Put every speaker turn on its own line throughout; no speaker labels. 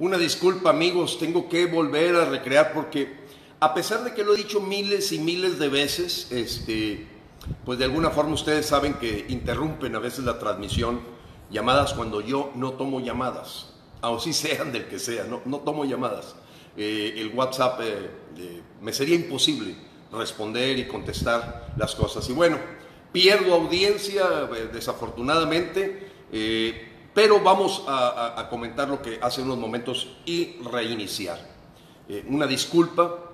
Una disculpa, amigos, tengo que volver a recrear porque a pesar de que lo he dicho miles y miles de veces, pues de alguna forma ustedes saben que interrumpen a veces la transmisión, llamadas cuando yo no tomo llamadas, así sean del que sea, no tomo llamadas. El WhatsApp me sería imposible responder y contestar las cosas. Y bueno, pierdo audiencia desafortunadamente, pero vamos a comentar lo que hace unos momentos y reiniciar. Una disculpa.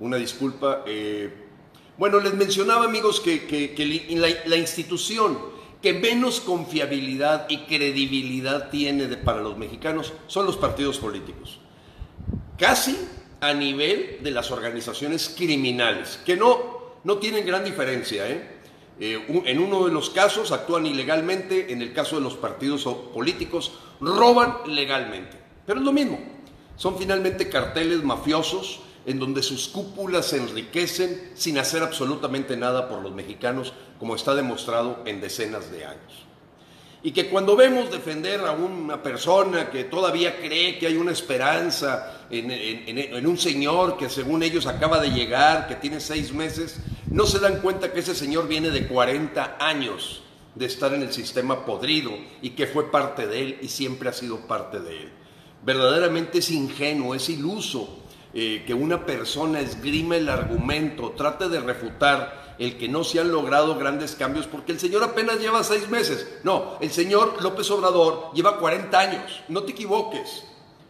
Bueno, les mencionaba, amigos, que la institución que menos confiabilidad y credibilidad tiene para los mexicanos son los partidos políticos. Casi a nivel de las organizaciones criminales, que no tienen gran diferencia, en uno de los casos actúan ilegalmente, en el caso de los partidos políticos roban legalmente, pero es lo mismo, son finalmente carteles mafiosos en donde sus cúpulas se enriquecen sin hacer absolutamente nada por los mexicanos, como está demostrado en decenas de años. Y que cuando vemos defender a una persona que todavía cree que hay una esperanza en un señor que según ellos acaba de llegar, que tiene 6 meses, no se dan cuenta que ese señor viene de 40 años de estar en el sistema podrido y que fue parte de él y siempre ha sido parte de él. Verdaderamente es ingenuo, es iluso que una persona esgrime el argumento, trate de refutar el que no se han logrado grandes cambios porque el señor apenas lleva 6 meses. No, el señor López Obrador lleva 40 años, no te equivoques,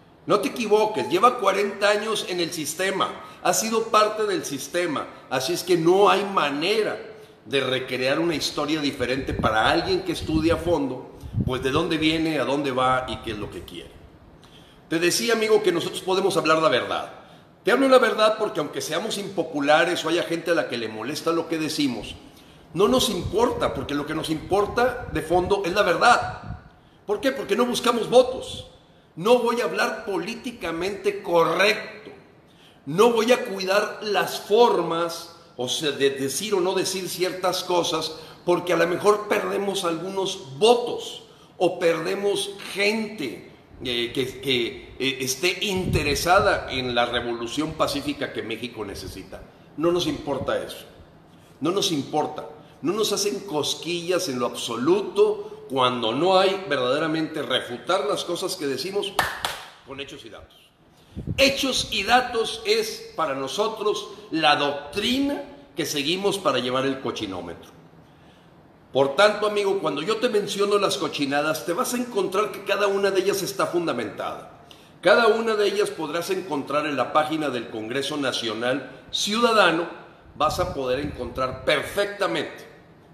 lleva 40 años en el sistema, ha sido parte del sistema, así es que no hay manera de recrear una historia diferente para alguien que estudia a fondo, pues de dónde viene, a dónde va y qué es lo que quiere. Te decía, amigo, que nosotros podemos hablar la verdad. Te hablo la verdad porque aunque seamos impopulares o haya gente a la que le molesta lo que decimos, no nos importa, porque lo que nos importa de fondo es la verdad. ¿Por qué? Porque no buscamos votos. No voy a hablar políticamente correcto. No voy a cuidar las formas, o sea, de decir o no decir ciertas cosas, porque a lo mejor perdemos algunos votos o perdemos gente que esté interesada en la revolución pacífica que México necesita. No nos importa eso, no nos importa, no nos hacen cosquillas en lo absoluto cuando no hay verdaderamente refutar las cosas que decimos con hechos y datos. Hechos y datos es para nosotros la doctrina que seguimos para llevar el cochinómetro. Por tanto, amigo, cuando yo te menciono las cochinadas, te vas a encontrar que cada una de ellas está fundamentada. Cada una de ellas podrás encontrar en la página del Congreso Nacional Ciudadano, vas a poder encontrar perfectamente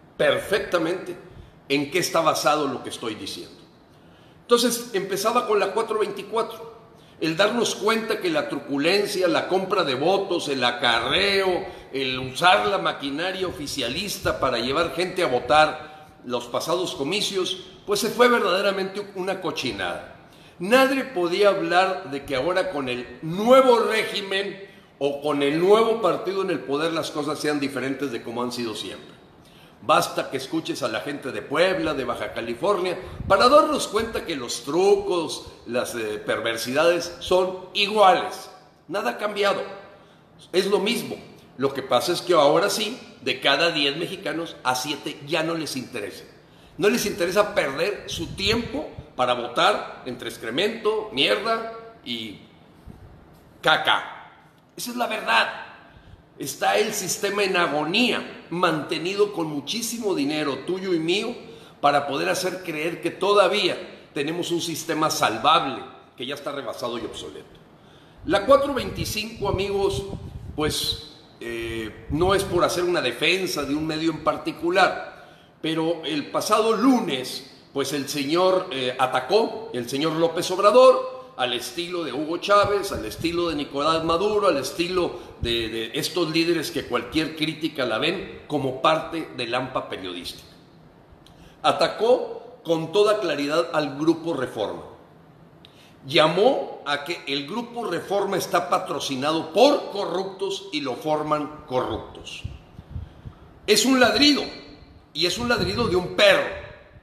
en qué está basado lo que estoy diciendo. Entonces, empezaba con la 424. El darnos cuenta que la truculencia, la compra de votos, el acarreo, el usar la maquinaria oficialista para llevar gente a votar los pasados comicios, pues se fue verdaderamente una cochinada. Nadie podía hablar de que ahora con el nuevo régimen o con el nuevo partido en el poder las cosas sean diferentes de como han sido siempre. Basta que escuches a la gente de Puebla, de Baja California, para darnos cuenta que los trucos, las perversidades son iguales. Nada ha cambiado. Es lo mismo. Lo que pasa es que ahora sí, de cada 10 mexicanos, a 7 ya no les interesa. No les interesa perder su tiempo para votar entre excremento, mierda y caca. Esa es la verdad. Está el sistema en agonía, mantenido con muchísimo dinero tuyo y mío, para poder hacer creer que todavía tenemos un sistema salvable, que ya está rebasado y obsoleto. La 425, amigos, pues no es por hacer una defensa de un medio en particular, pero el pasado lunes, pues el señor atacó, el señor López Obrador, al estilo de Hugo Chávez, al estilo de Nicolás Maduro, al estilo de estos líderes que cualquier crítica la ven como parte del hampa periodística. Atacó con toda claridad al Grupo Reforma. Llamó a que el Grupo Reforma está patrocinado por corruptos y lo forman corruptos. Es un ladrido, y es un ladrido de un perro.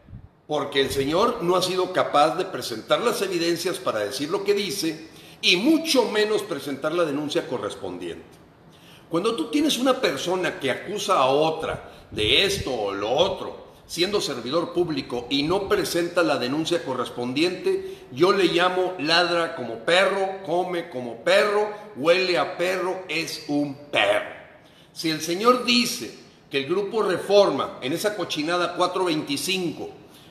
porque el señor no ha sido capaz de presentar las evidencias para decir lo que dice y mucho menos presentar la denuncia correspondiente. Cuando tú tienes una persona que acusa a otra de esto o lo otro, siendo servidor público y no presenta la denuncia correspondiente, yo le llamo ladra como perro, come como perro, huele a perro, es un perro. Si el señor dice que el Grupo Reforma, en esa cochinada 425,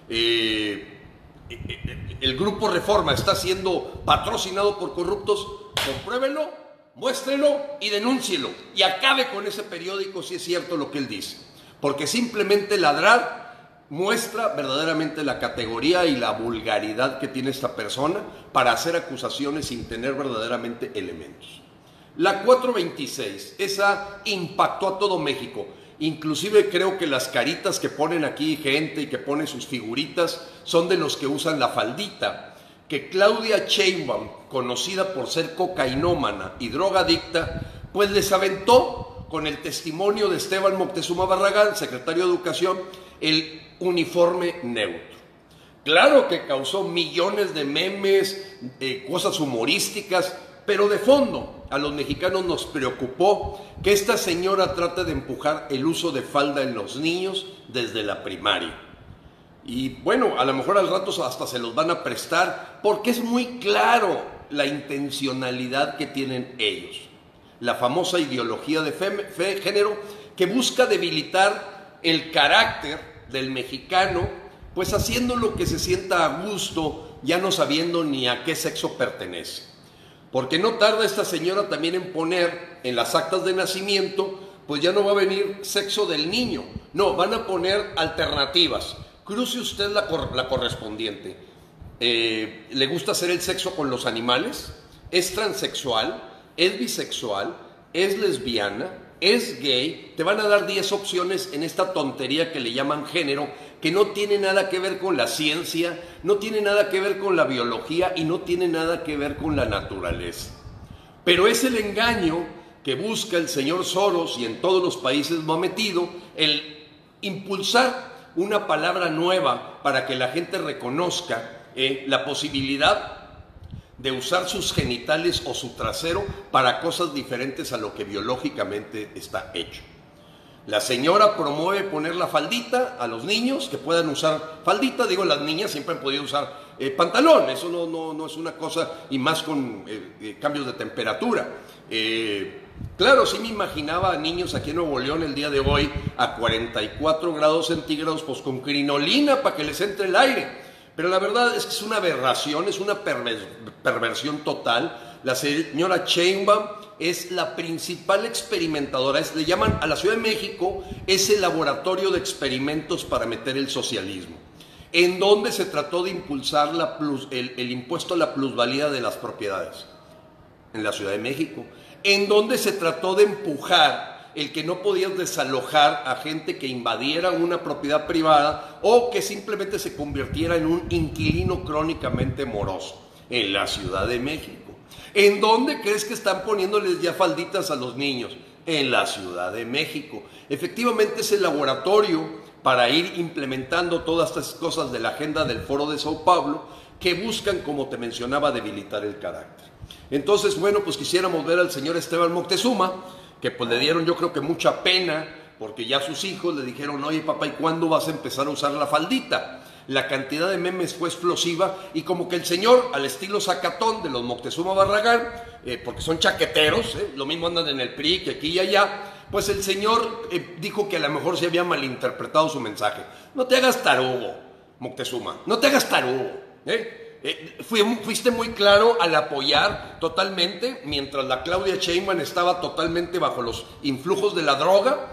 el Grupo Reforma está siendo patrocinado por corruptos, compruébelo, muéstrelo y denúncielo y acabe con ese periódico si es cierto lo que él dice, porque simplemente ladrar muestra verdaderamente la categoría y la vulgaridad que tiene esta persona para hacer acusaciones sin tener verdaderamente elementos. La 426, esa impactó a todo México. Inclusive creo que las caritas que ponen aquí gente y que ponen sus figuritas son de los que usan la faldita, que Claudia Sheinbaum, conocida por ser cocainómana y drogadicta, pues les aventó con el testimonio de Esteban Moctezuma Barragán, secretario de Educación, el uniforme neutro. Claro que causó millones de memes, cosas humorísticas, pero de fondo a los mexicanos nos preocupó que esta señora trate de empujar el uso de falda en los niños desde la primaria. Y bueno, a lo mejor al rato hasta se los van a prestar porque es muy claro la intencionalidad que tienen ellos. La famosa ideología de género que busca debilitar el carácter del mexicano, pues haciendo lo que se sienta a gusto, ya no sabiendo ni a qué sexo pertenece. Porque no tarda esta señora también en poner en las actas de nacimiento, pues ya no va a venir sexo del niño, no, van a poner alternativas. Cruce usted la correspondiente. ¿Le gusta hacer el sexo con los animales? ¿Es transexual? ¿Es bisexual? ¿Es lesbiana? ¿Es gay? Te van a dar 10 opciones en esta tontería que le llaman género, que no tiene nada que ver con la ciencia, no tiene nada que ver con la biología y no tiene nada que ver con la naturaleza. Pero es el engaño que busca el señor Soros y en todos los países va metido, el impulsar una palabra nueva para que la gente reconozca la posibilidad de usar sus genitales o su trasero para cosas diferentes a lo que biológicamente está hecho. La señora promueve poner la faldita a los niños, que puedan usar faldita. Digo, las niñas siempre han podido usar pantalón, eso no es una cosa, y más con cambios de temperatura. Claro, sí me imaginaba a niños aquí en Nuevo León el día de hoy a 44 grados centígrados, pues con crinolina para que les entre el aire. Pero la verdad es que es una aberración, es una perversión total. La señora Sheinbaum es la principal experimentadora, le llaman a la Ciudad de México, es el laboratorio de experimentos para meter el socialismo, en donde se trató de impulsar el impuesto a la plusvalía de las propiedades, en la Ciudad de México, en donde se trató de empujar el que no podías desalojar a gente que invadiera una propiedad privada o que simplemente se convirtiera en un inquilino crónicamente moroso, en la Ciudad de México. ¿En dónde crees que están poniéndoles ya falditas a los niños? En la Ciudad de México. Efectivamente es el laboratorio para ir implementando todas estas cosas de la agenda del Foro de Sao Paulo que buscan, como te mencionaba, debilitar el carácter. Entonces, bueno, pues quisiéramos ver al señor Esteban Moctezuma, que pues le dieron yo creo que mucha pena, porque ya sus hijos le dijeron, oye papá, ¿y cuándo vas a empezar a usar la faldita? La cantidad de memes fue explosiva y como que el señor, al estilo Zacatón de los Moctezuma Barragán, porque son chaqueteros, lo mismo andan en el PRI que aquí y allá, pues el señor dijo que a lo mejor se había malinterpretado su mensaje. No te hagas tarugo, Moctezuma, no te hagas tarugo, fuiste muy claro al apoyar totalmente, mientras la Claudia Sheinbaum estaba totalmente bajo los influjos de la droga,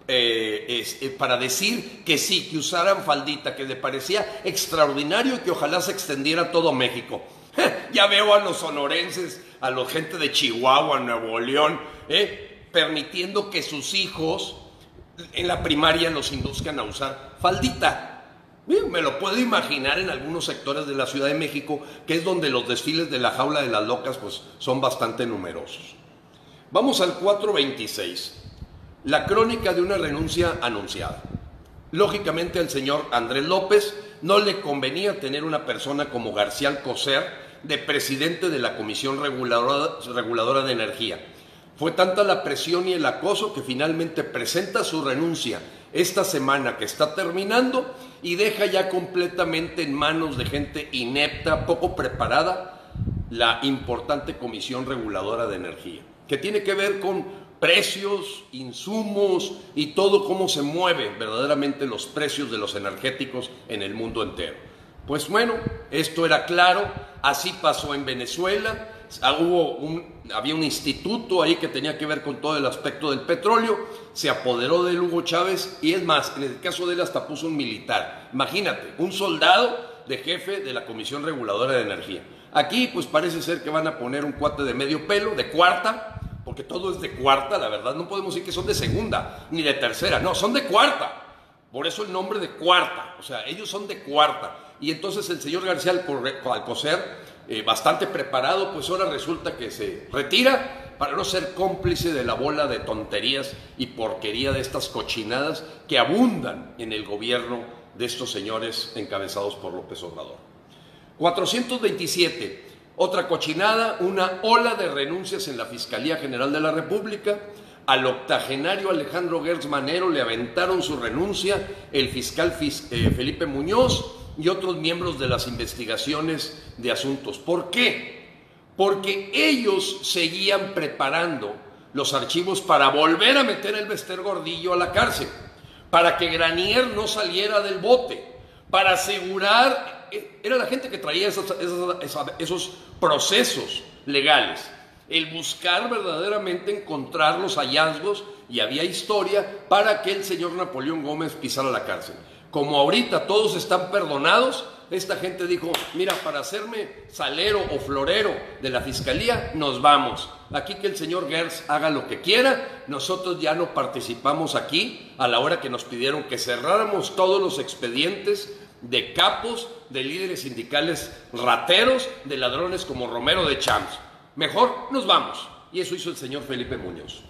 para decir que sí, que usaran faldita, que le parecía extraordinario y que ojalá se extendiera a todo México. Ya veo a los sonorenses, a la gente de Chihuahua, Nuevo León, permitiendo que sus hijos en la primaria los induzcan a usar faldita. Me lo puedo imaginar en algunos sectores de la Ciudad de México, que es donde los desfiles de la jaula de las locas pues, son bastante numerosos. Vamos al 426. La crónica de una renuncia anunciada. Lógicamente el señor Andrés López no le convenía tener una persona como García Alcocer de presidente de la Comisión Reguladora de Energía. Fue tanta la presión y el acoso que finalmente presenta su renuncia esta semana que está terminando y deja ya completamente en manos de gente inepta, poco preparada, la importante Comisión Reguladora de Energía, que tiene que ver con precios, insumos y todo cómo se mueven verdaderamente los precios de los energéticos en el mundo entero. Pues bueno, esto era claro, así pasó en Venezuela. Había un instituto ahí que tenía que ver con todo el aspecto del petróleo, se apoderó de Hugo Chávez y es más, en el caso de él hasta puso un militar. Imagínate, un soldado de jefe de la Comisión Reguladora de Energía. Aquí pues parece ser que van a poner un cuate de medio pelo, de cuarta, porque todo es de cuarta, la verdad, no podemos decir que son de segunda ni de tercera, no, son de cuarta. Por eso el nombre de cuarta, o sea, ellos son de cuarta. Y entonces el señor García Alcocer, bastante preparado, pues ahora resulta que se retira para no ser cómplice de la bola de tonterías y porquería de estas cochinadas que abundan en el gobierno de estos señores encabezados por López Obrador. 427, otra cochinada, una ola de renuncias en la Fiscalía General de la República. Al octogenario Alejandro Gertz Manero le aventaron su renuncia el fiscal Felipe Muñoz y otros miembros de las investigaciones de asuntos. ¿Por qué? Porque ellos seguían preparando los archivos para volver a meter el Bester Gordillo a la cárcel, para que Granier no saliera del bote, para asegurar, era la gente que traía esos procesos legales, el buscar verdaderamente encontrar los hallazgos, y había historia para que el señor Napoleón Gómez pisara la cárcel. Como ahorita todos están perdonados, esta gente dijo, mira, para hacerme salero o florero de la fiscalía, nos vamos. Aquí que el señor Gertz haga lo que quiera, nosotros ya no participamos aquí a la hora que nos pidieron que cerráramos todos los expedientes de capos, de líderes sindicales rateros, de ladrones como Romero de Champs. Mejor nos vamos. Y eso hizo el señor Felipe Muñoz.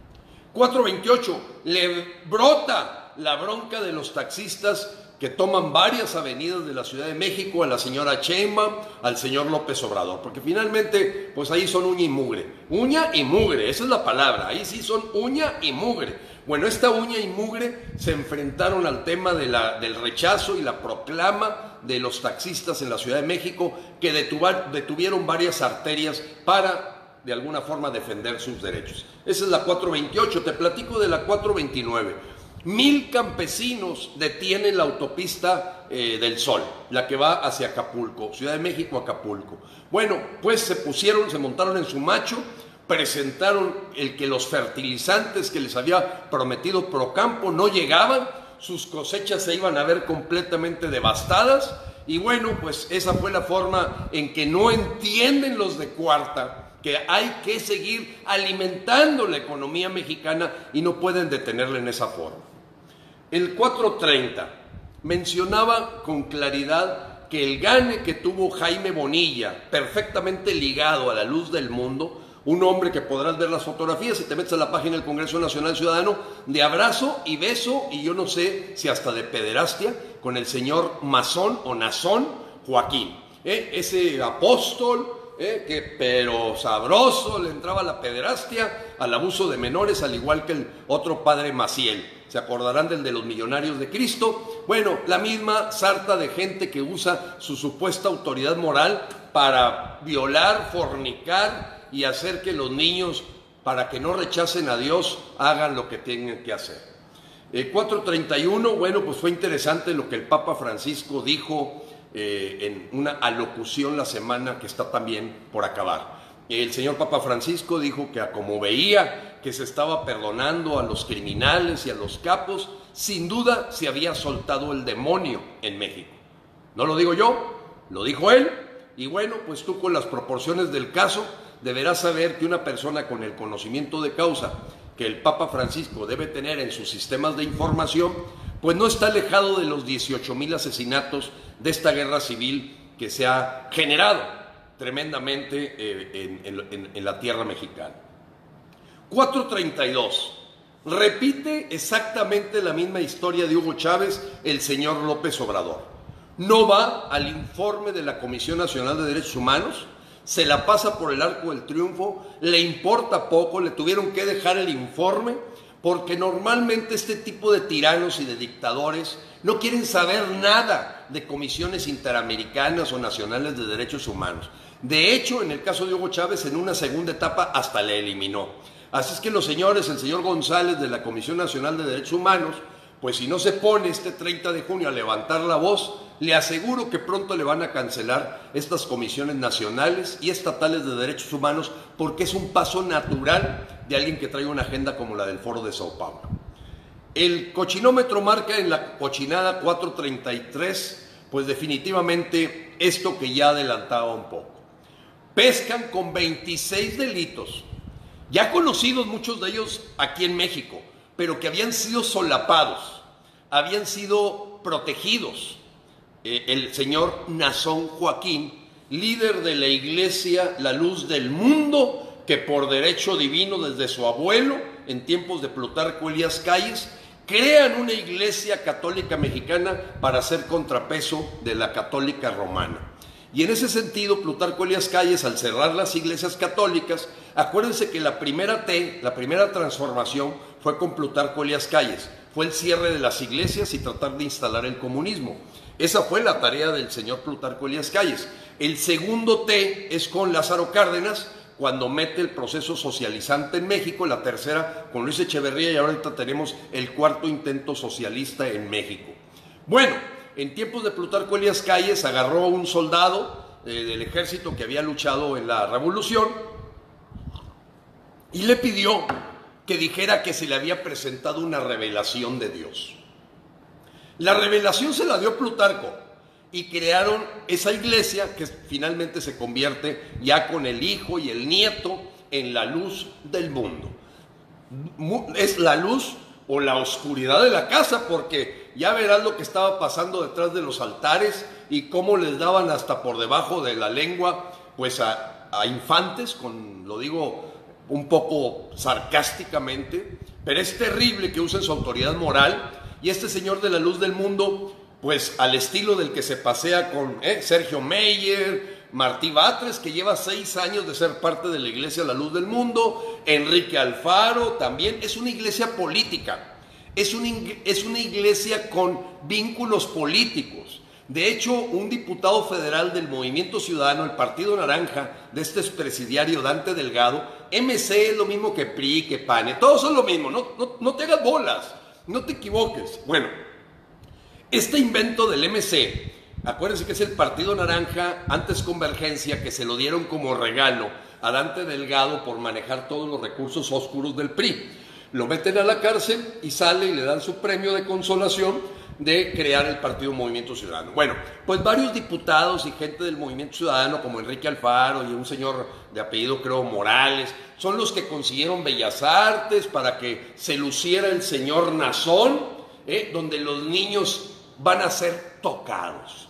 428, le brota la bronca de los taxistas que toman varias avenidas de la Ciudad de México a la señora Sheinbaum, al señor López Obrador, porque finalmente, pues ahí son uña y mugre, esa es la palabra, ahí sí son uña y mugre. Bueno, esta uña y mugre se enfrentaron al tema del rechazo y la proclama de los taxistas en la Ciudad de México, que detuvieron varias arterias para de alguna forma defender sus derechos. Esa es la 428, te platico de la 429. 1000 campesinos detienen la autopista del Sol, la que va hacia Acapulco, Ciudad de México, Acapulco. Bueno, pues se montaron en su macho, presentaron el que los fertilizantes que les había prometido Procampo no llegaban, sus cosechas se iban a ver completamente devastadas, y bueno, pues esa fue la forma en que no entienden los de cuarta que hay que seguir alimentando la economía mexicana y no pueden detenerla en esa forma. El 430 mencionaba con claridad que el gane que tuvo Jaime Bonilla, perfectamente ligado a la luz del mundo, un hombre que podrás ver las fotografías si te metes a la página del Congreso Nacional Ciudadano, de abrazo y beso, y yo no sé si hasta de pederastia, con el señor masón o nazón Joaquín, ese apóstol, que pero sabroso le entraba la pederastia, al abuso de menores, al igual que el otro padre Maciel. Se acordarán del de los Millonarios de Cristo. Bueno, la misma sarta de gente que usa su supuesta autoridad moral para violar, fornicar y hacer que los niños, para que no rechacen a Dios, hagan lo que tienen que hacer. 431, bueno, pues fue interesante lo que el Papa Francisco dijo en una alocución la semana que está también por acabar. El señor Papa Francisco dijo que como veía que se estaba perdonando a los criminales y a los capos, sin duda se había soltado el demonio en México. No lo digo yo, lo dijo él, y bueno, pues tú con las proporciones del caso deberás saber que una persona con el conocimiento de causa que el Papa Francisco debe tener en sus sistemas de información, pues no está alejado de los 18,000 asesinatos de esta guerra civil que se ha generado tremendamente en la tierra mexicana. 432. Repite exactamente la misma historia de Hugo Chávez el señor López Obrador. no va al informe de la Comisión Nacional de Derechos Humanos, se la pasa por el arco del triunfo, le importa poco, le tuvieron que dejar el informe, porque normalmente este tipo de tiranos y de dictadores no quieren saber nada de comisiones interamericanas o nacionales de derechos humanos. De hecho, en el caso de Hugo Chávez, en una segunda etapa hasta le eliminó. Así es que los señores, el señor González de la Comisión Nacional de Derechos Humanos, pues si no se pone este 30 de junio a levantar la voz, le aseguro que pronto le van a cancelar estas comisiones nacionales y estatales de derechos humanos, porque es un paso natural de alguien que trae una agenda como la del Foro de Sao Paulo. El cochinómetro marca en la cochinada 433, pues definitivamente esto que ya adelantaba un poco. Pescan con 26 delitos, ya conocidos muchos de ellos aquí en México, pero que habían sido solapados, habían sido protegidos. El señor Nazón Joaquín, líder de la iglesia La Luz del Mundo, que por derecho divino desde su abuelo, en tiempos de Plutarco Elías Calles, crean una iglesia católica mexicana para hacer contrapeso de la católica romana. Y en ese sentido, Plutarco Elías Calles, al cerrar las iglesias católicas, acuérdense que la primera transformación fue con Plutarco Elías Calles, fue el cierre de las iglesias y tratar de instalar el comunismo. Esa fue la tarea del señor Plutarco Elías Calles. El segundo T es con Lázaro Cárdenas, cuando mete el proceso socializante en México, la tercera con Luis Echeverría, y ahorita tenemos el cuarto intento socialista en México. Bueno, en tiempos de Plutarco Elías Calles agarró a un soldado del ejército que había luchado en la revolución y le pidió que dijera que se le había presentado una revelación de Dios. La revelación se la dio Plutarco y crearon esa iglesia que finalmente se convierte ya con el hijo y el nieto en la luz del mundo. Es la luz o la oscuridad de la casa, porque ya verás lo que estaba pasando detrás de los altares y cómo les daban hasta por debajo de la lengua pues a infantes, lo digo un poco sarcásticamente, pero es terrible que usen su autoridad moral. Y este señor de la luz del mundo, pues al estilo del que se pasea con Sergio Meyer, Martí Batres, que lleva 6 años de ser parte de la iglesia La Luz del Mundo, Enrique Alfaro también, es una iglesia política, es una iglesia con vínculos políticos. De hecho, un diputado federal del Movimiento Ciudadano, el Partido Naranja, de este expresidiario Dante Delgado, MC es lo mismo que PRI, que PANE, todos son lo mismo, no te hagas bolas. No te equivoques. Bueno, este invento del MC, acuérdense que es el Partido Naranja, antes Convergencia, que se lo dieron como regalo a Dante Delgado por manejar todos los recursos oscuros del PRI. Lo meten a la cárcel y sale y le dan su premio de consolación de crear el Partido Movimiento Ciudadano. Bueno, pues varios diputados y gente del Movimiento Ciudadano, como Enrique Alfaro y un señor de apellido, creo, Morales, son los que consiguieron Bellas Artes para que se luciera el señor Nazón, donde los niños van a ser tocados,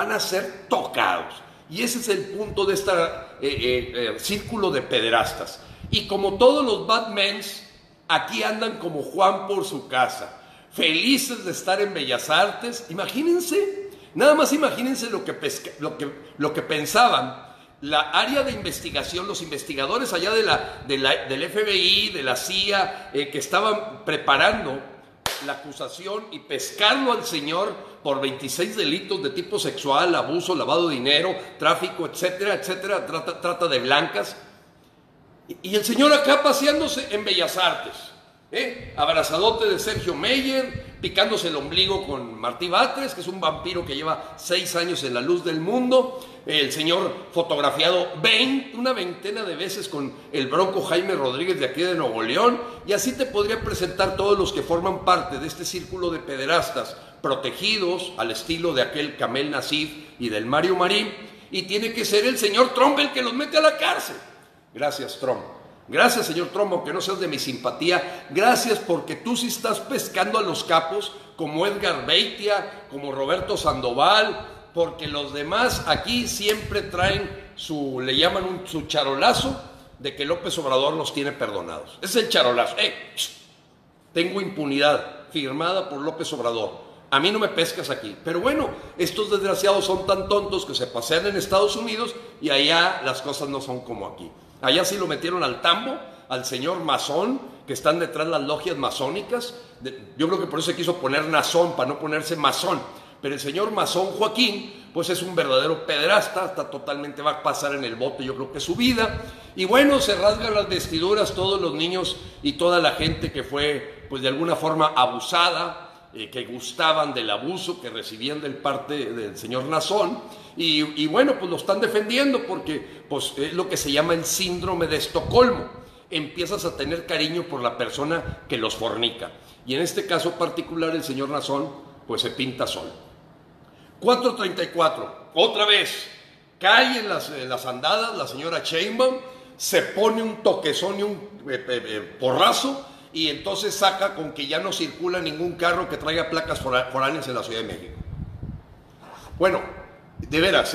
Y ese es el punto de este círculo de pederastas. Y como todos los Batmans, aquí andan como Juan por su casa, felices de estar en Bellas Artes. Imagínense, nada más imagínense lo que pensaban la área de investigación, los investigadores allá del FBI, de la CIA, que estaban preparando la acusación y pescarlo al señor por 26 delitos de tipo sexual, abuso, lavado de dinero, tráfico, etcétera, etcétera, trata de blancas. Y el señor acá paseándose en Bellas Artes, abrazadote de Sergio Meyer, picándose el ombligo con Martí Batres, que es un vampiro que lleva 6 años en la luz del mundo. El señor fotografiado una veintena de veces con el Bronco Jaime Rodríguez de aquí de Nuevo León, y así te podría presentar todos los que forman parte de este círculo de pederastas protegidos al estilo de aquel Kamel Nasif y del Mario Marín, y tiene que ser el señor Trump el que los mete a la cárcel. Gracias, Trump. Gracias, señor Trump, aunque no seas de mi simpatía. Gracias, porque tú sí estás pescando a los capos como Edgar Beitia, como Roberto Sandoval, porque los demás aquí siempre traen le llaman su charolazo de que López Obrador los tiene perdonados. Es el charolazo. Tengo impunidad firmada por López Obrador. A mí no me pescas aquí. Pero bueno, estos desgraciados son tan tontos que se pasean en Estados Unidos y allá las cosas no son como aquí. Allá sí lo metieron al tambo, al señor masón, que están detrás las logias masónicas. Yo creo que por eso se quiso poner Nazón, para no ponerse masón. Pero el señor masón Joaquín, pues es un verdadero pederasta, está totalmente, va a pasar en el bote, yo creo que su vida. Y bueno, se rasgan las vestiduras todos los niños y toda la gente que fue, pues de alguna forma abusada, que gustaban del abuso que recibían del parte del señor Nazón, y bueno, pues lo están defendiendo porque pues, es lo que se llama el síndrome de Estocolmo. Empiezas a tener cariño por la persona que los fornica, y en este caso particular el señor Nazón pues se pinta solo. 4:34, otra vez, cae en las andadas la señora Sheinbaum, se pone un toquezón y un porrazo, y entonces saca con que ya no circula ningún carro que traiga placas foráneas en la Ciudad de México. Bueno, de veras,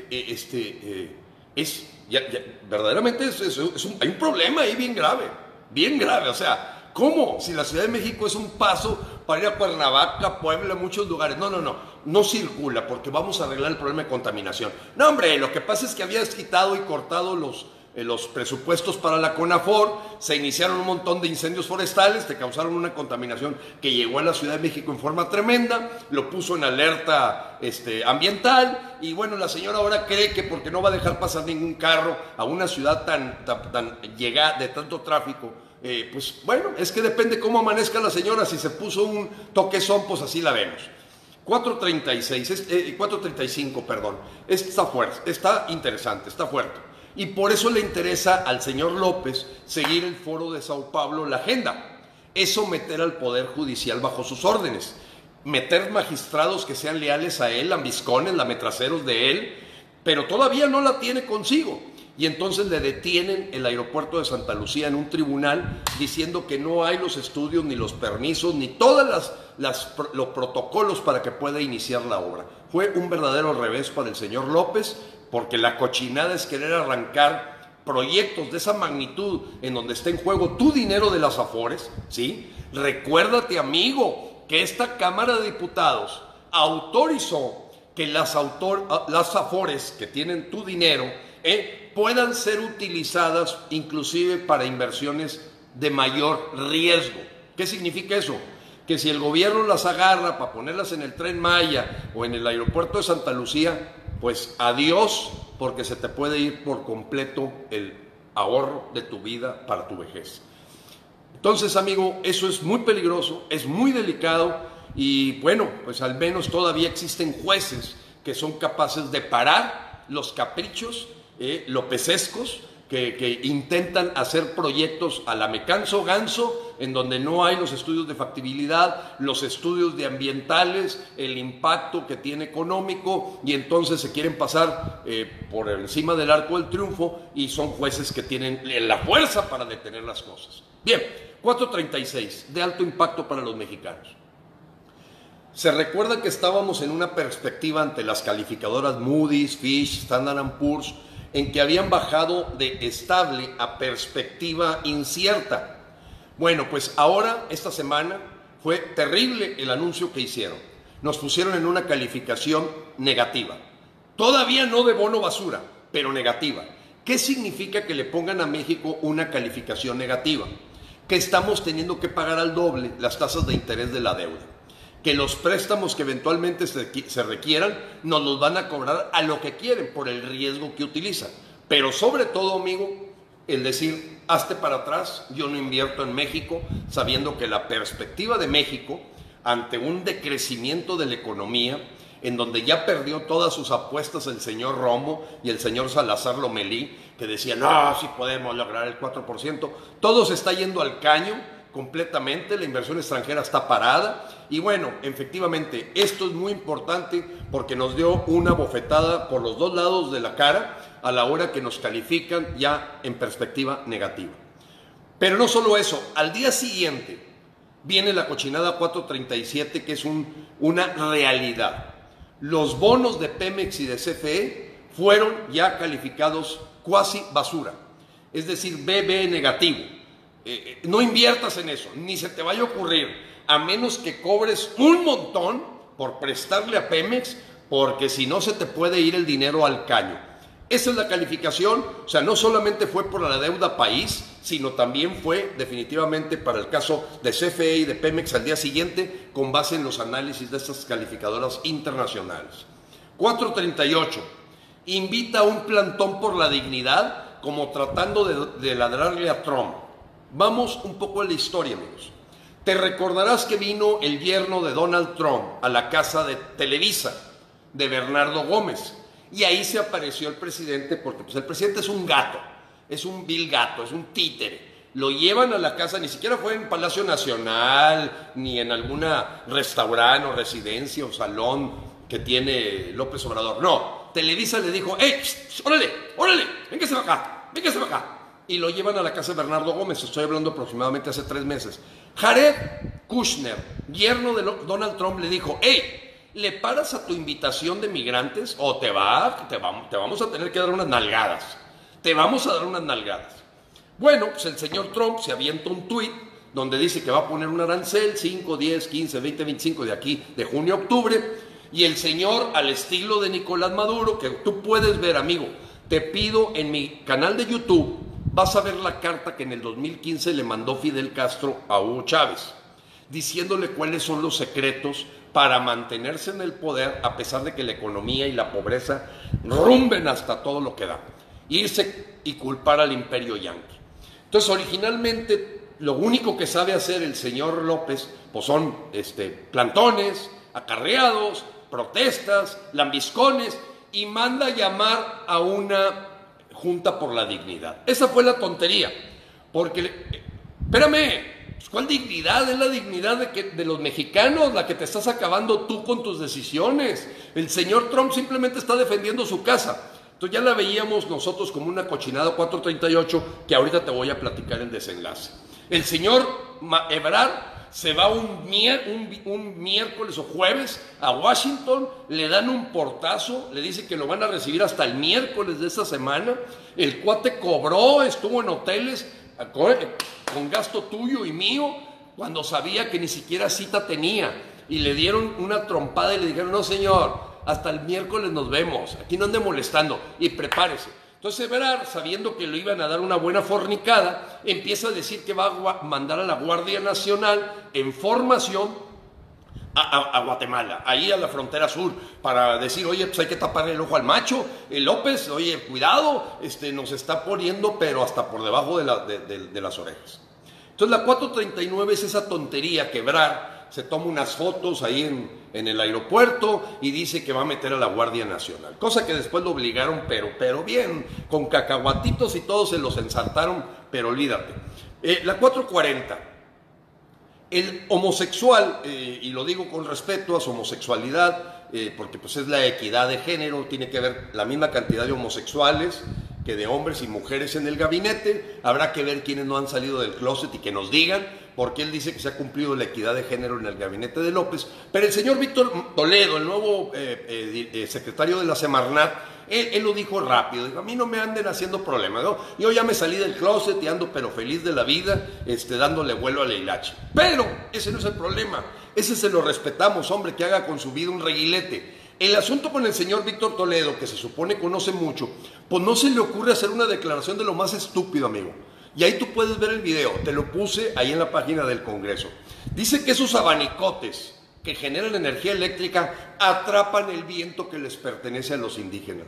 verdaderamente hay un problema ahí bien grave, o sea, ¿cómo? Si la Ciudad de México es un paso para ir a Cuernavaca, Puebla, muchos lugares, no circula porque vamos a arreglar el problema de contaminación. No, hombre, lo que pasa es que habías quitado y cortado los presupuestos para la CONAFOR, se iniciaron un montón de incendios forestales, te causaron una contaminación que llegó a la Ciudad de México en forma tremenda, lo puso en alerta ambiental, y bueno, la señora ahora cree que porque no va a dejar pasar ningún carro a una ciudad tan llegada de tanto tráfico, pues bueno, es que depende cómo amanezca la señora. Si se puso un toquezón, pues así la vemos. 4:35, perdón, está interesante, está fuerte. Y por eso le interesa al señor López seguir el foro de Sao Paulo, la agenda. Es someter al Poder Judicial bajo sus órdenes. Meter magistrados que sean leales a él, lambiscones, lametraceros de él, pero todavía no la tiene consigo. Y entonces le detienen el aeropuerto de Santa Lucía en un tribunal diciendo que no hay los estudios, ni los permisos, ni todos los protocolos para que pueda iniciar la obra. Fue un verdadero revés para el señor López, porque la cochinada es querer arrancar proyectos de esa magnitud en donde está en juego tu dinero de las Afores, ¿sí? Recuérdate, amigo, que esta Cámara de Diputados autorizó que las Afores que tienen tu dinero puedan ser utilizadas inclusive para inversiones de mayor riesgo. ¿Qué significa eso? Que si el gobierno las agarra para ponerlas en el Tren Maya o en el aeropuerto de Santa Lucía, pues adiós, porque se te puede ir por completo el ahorro de tu vida para tu vejez. Entonces, amigo, eso es muy peligroso, es muy delicado, y bueno, pues al menos todavía existen jueces que son capaces de parar los caprichos lopezescos que intentan hacer proyectos a la me canso ganso, en donde no hay los estudios de factibilidad, los estudios de ambientales, el impacto que tiene económico, y entonces se quieren pasar por encima del arco del triunfo, y son jueces que tienen la fuerza para detener las cosas. Bien, 4:36, de alto impacto para los mexicanos. Se recuerda que estábamos en una perspectiva ante las calificadoras Moody's, Fitch, Standard & Poor's, en que habían bajado de estable a perspectiva incierta. Bueno, pues ahora, esta semana, fue terrible el anuncio que hicieron. Nos pusieron en una calificación negativa. Todavía no de bono basura, pero negativa. ¿Qué significa que le pongan a México una calificación negativa? Que estamos teniendo que pagar al doble las tasas de interés de la deuda. Que los préstamos que eventualmente se requieran nos los van a cobrar a lo que quieren por el riesgo que utilizan. Pero sobre todo, amigo, el decir, hazte para atrás, yo no invierto en México, sabiendo que la perspectiva de México ante un decrecimiento de la economía, en donde ya perdió todas sus apuestas el señor Romo y el señor Salazar Lomelí, que decían, no, sí podemos lograr el 4%, todo se está yendo al caño completamente, la inversión extranjera está parada, y bueno, efectivamente, esto es muy importante porque nos dio una bofetada por los dos lados de la cara a la hora que nos califican ya en perspectiva negativa. Pero no solo eso, al día siguiente viene la cochinada 437, que es una realidad. Los bonos de Pemex y de CFE fueron ya calificados cuasi basura, es decir, BB negativo. No inviertas en eso, ni se te vaya a ocurrir, a menos que cobres un montón por prestarle a Pemex, porque si no se te puede ir el dinero al caño. Esa es la calificación, o sea, no solamente fue por la deuda país, sino también fue definitivamente para el caso de CFE y de Pemex al día siguiente, con base en los análisis de estas calificadoras internacionales. 438, invita a un plantón por la dignidad, como tratando de ladrarle a Trump. Vamos un poco a la historia, amigos. Te recordarás que vino el yerno de Donald Trump a la casa de Televisa, de Bernardo Gómez. Y ahí se apareció el presidente, porque pues, el presidente es un gato, es un vil gato, es un títere. Lo llevan a la casa, ni siquiera fue en Palacio Nacional, ni en alguna restaurante o residencia o salón que tiene López Obrador. No, Televisa le dijo, ¡ey, órale, órale, véngase para acá, véngase para acá! Y lo llevan a la casa de Bernardo Gómez, estoy hablando aproximadamente hace 3 meses. Jared Kushner, yerno de Donald Trump, le dijo, ¡ey! ¿Le paras a tu invitación de migrantes o te vamos a tener que dar unas nalgadas? Te vamos a dar unas nalgadas. Bueno, pues el señor Trump se avienta un tuit donde dice que va a poner un arancel 5, 10, 15, 20, 25 de aquí, de junio a octubre. Y el señor, al estilo de Nicolás Maduro, que tú puedes ver, amigo, te pido en mi canal de YouTube, vas a ver la carta que en el 2015 le mandó Fidel Castro a Hugo Chávez, diciéndole cuáles son los secretos para mantenerse en el poder a pesar de que la economía y la pobreza rumben hasta todo lo que da. Irse y culpar al imperio yanqui. Entonces, originalmente, lo único que sabe hacer el señor López, pues son plantones, acarreados, protestas, lambiscones, y manda llamar a una junta por la dignidad. Esa fue la tontería, porque, espérame, ¿cuál dignidad? Es la dignidad de los mexicanos, la que te estás acabando tú con tus decisiones. El señor Trump simplemente está defendiendo su casa. Entonces ya la veíamos nosotros como una cochinada 438, que ahorita te voy a platicar el desenlace. El señor Ebrard se va un miércoles o jueves a Washington, le dan un portazo, le dice que lo van a recibir hasta el miércoles de esta semana. El cuate cobró, estuvo en hoteles con gasto tuyo y mío, cuando sabía que ni siquiera cita tenía, y le dieron una trompada y le dijeron, no señor, hasta el miércoles nos vemos, aquí no ande molestando, y prepárese. Entonces Ebrard, sabiendo que le iban a dar una buena fornicada, empieza a decir que va a mandar a la Guardia Nacional en formación a Guatemala, ahí a la frontera sur, para decir, oye, pues hay que tapar el ojo al macho, el López, oye, cuidado, nos está poniendo, pero hasta por debajo de las orejas. Entonces la 439 es esa tontería que Ebrard se toma unas fotos ahí en el aeropuerto y dice que va a meter a la Guardia Nacional, cosa que después lo obligaron, pero bien, con cacahuatitos y todos se los ensartaron, pero olvídate. La 440. El homosexual, y lo digo con respeto a su homosexualidad, porque pues es la equidad de género, tiene que haber la misma cantidad de homosexuales que de hombres y mujeres en el gabinete. Habrá que ver quiénes no han salido del closet y que nos digan, porque él dice que se ha cumplido la equidad de género en el gabinete de López. Pero el señor Víctor Toledo, el nuevo secretario de la Semarnat, él lo dijo rápido, dijo, a mí no me anden haciendo problemas, ¿no? Yo ya me salí del closet y ando pero feliz de la vida, dándole vuelo a la hilacha. Pero ese no es el problema, ese se lo respetamos, hombre, que haga con su vida un reguilete. El asunto con el señor Víctor Toledo, que se supone conoce mucho, pues no se le ocurre hacer una declaración de lo más estúpido, amigo. Y ahí tú puedes ver el video, te lo puse ahí en la página del Congreso. Dice que esos abanicotes que generan energía eléctrica atrapan el viento que les pertenece a los indígenas.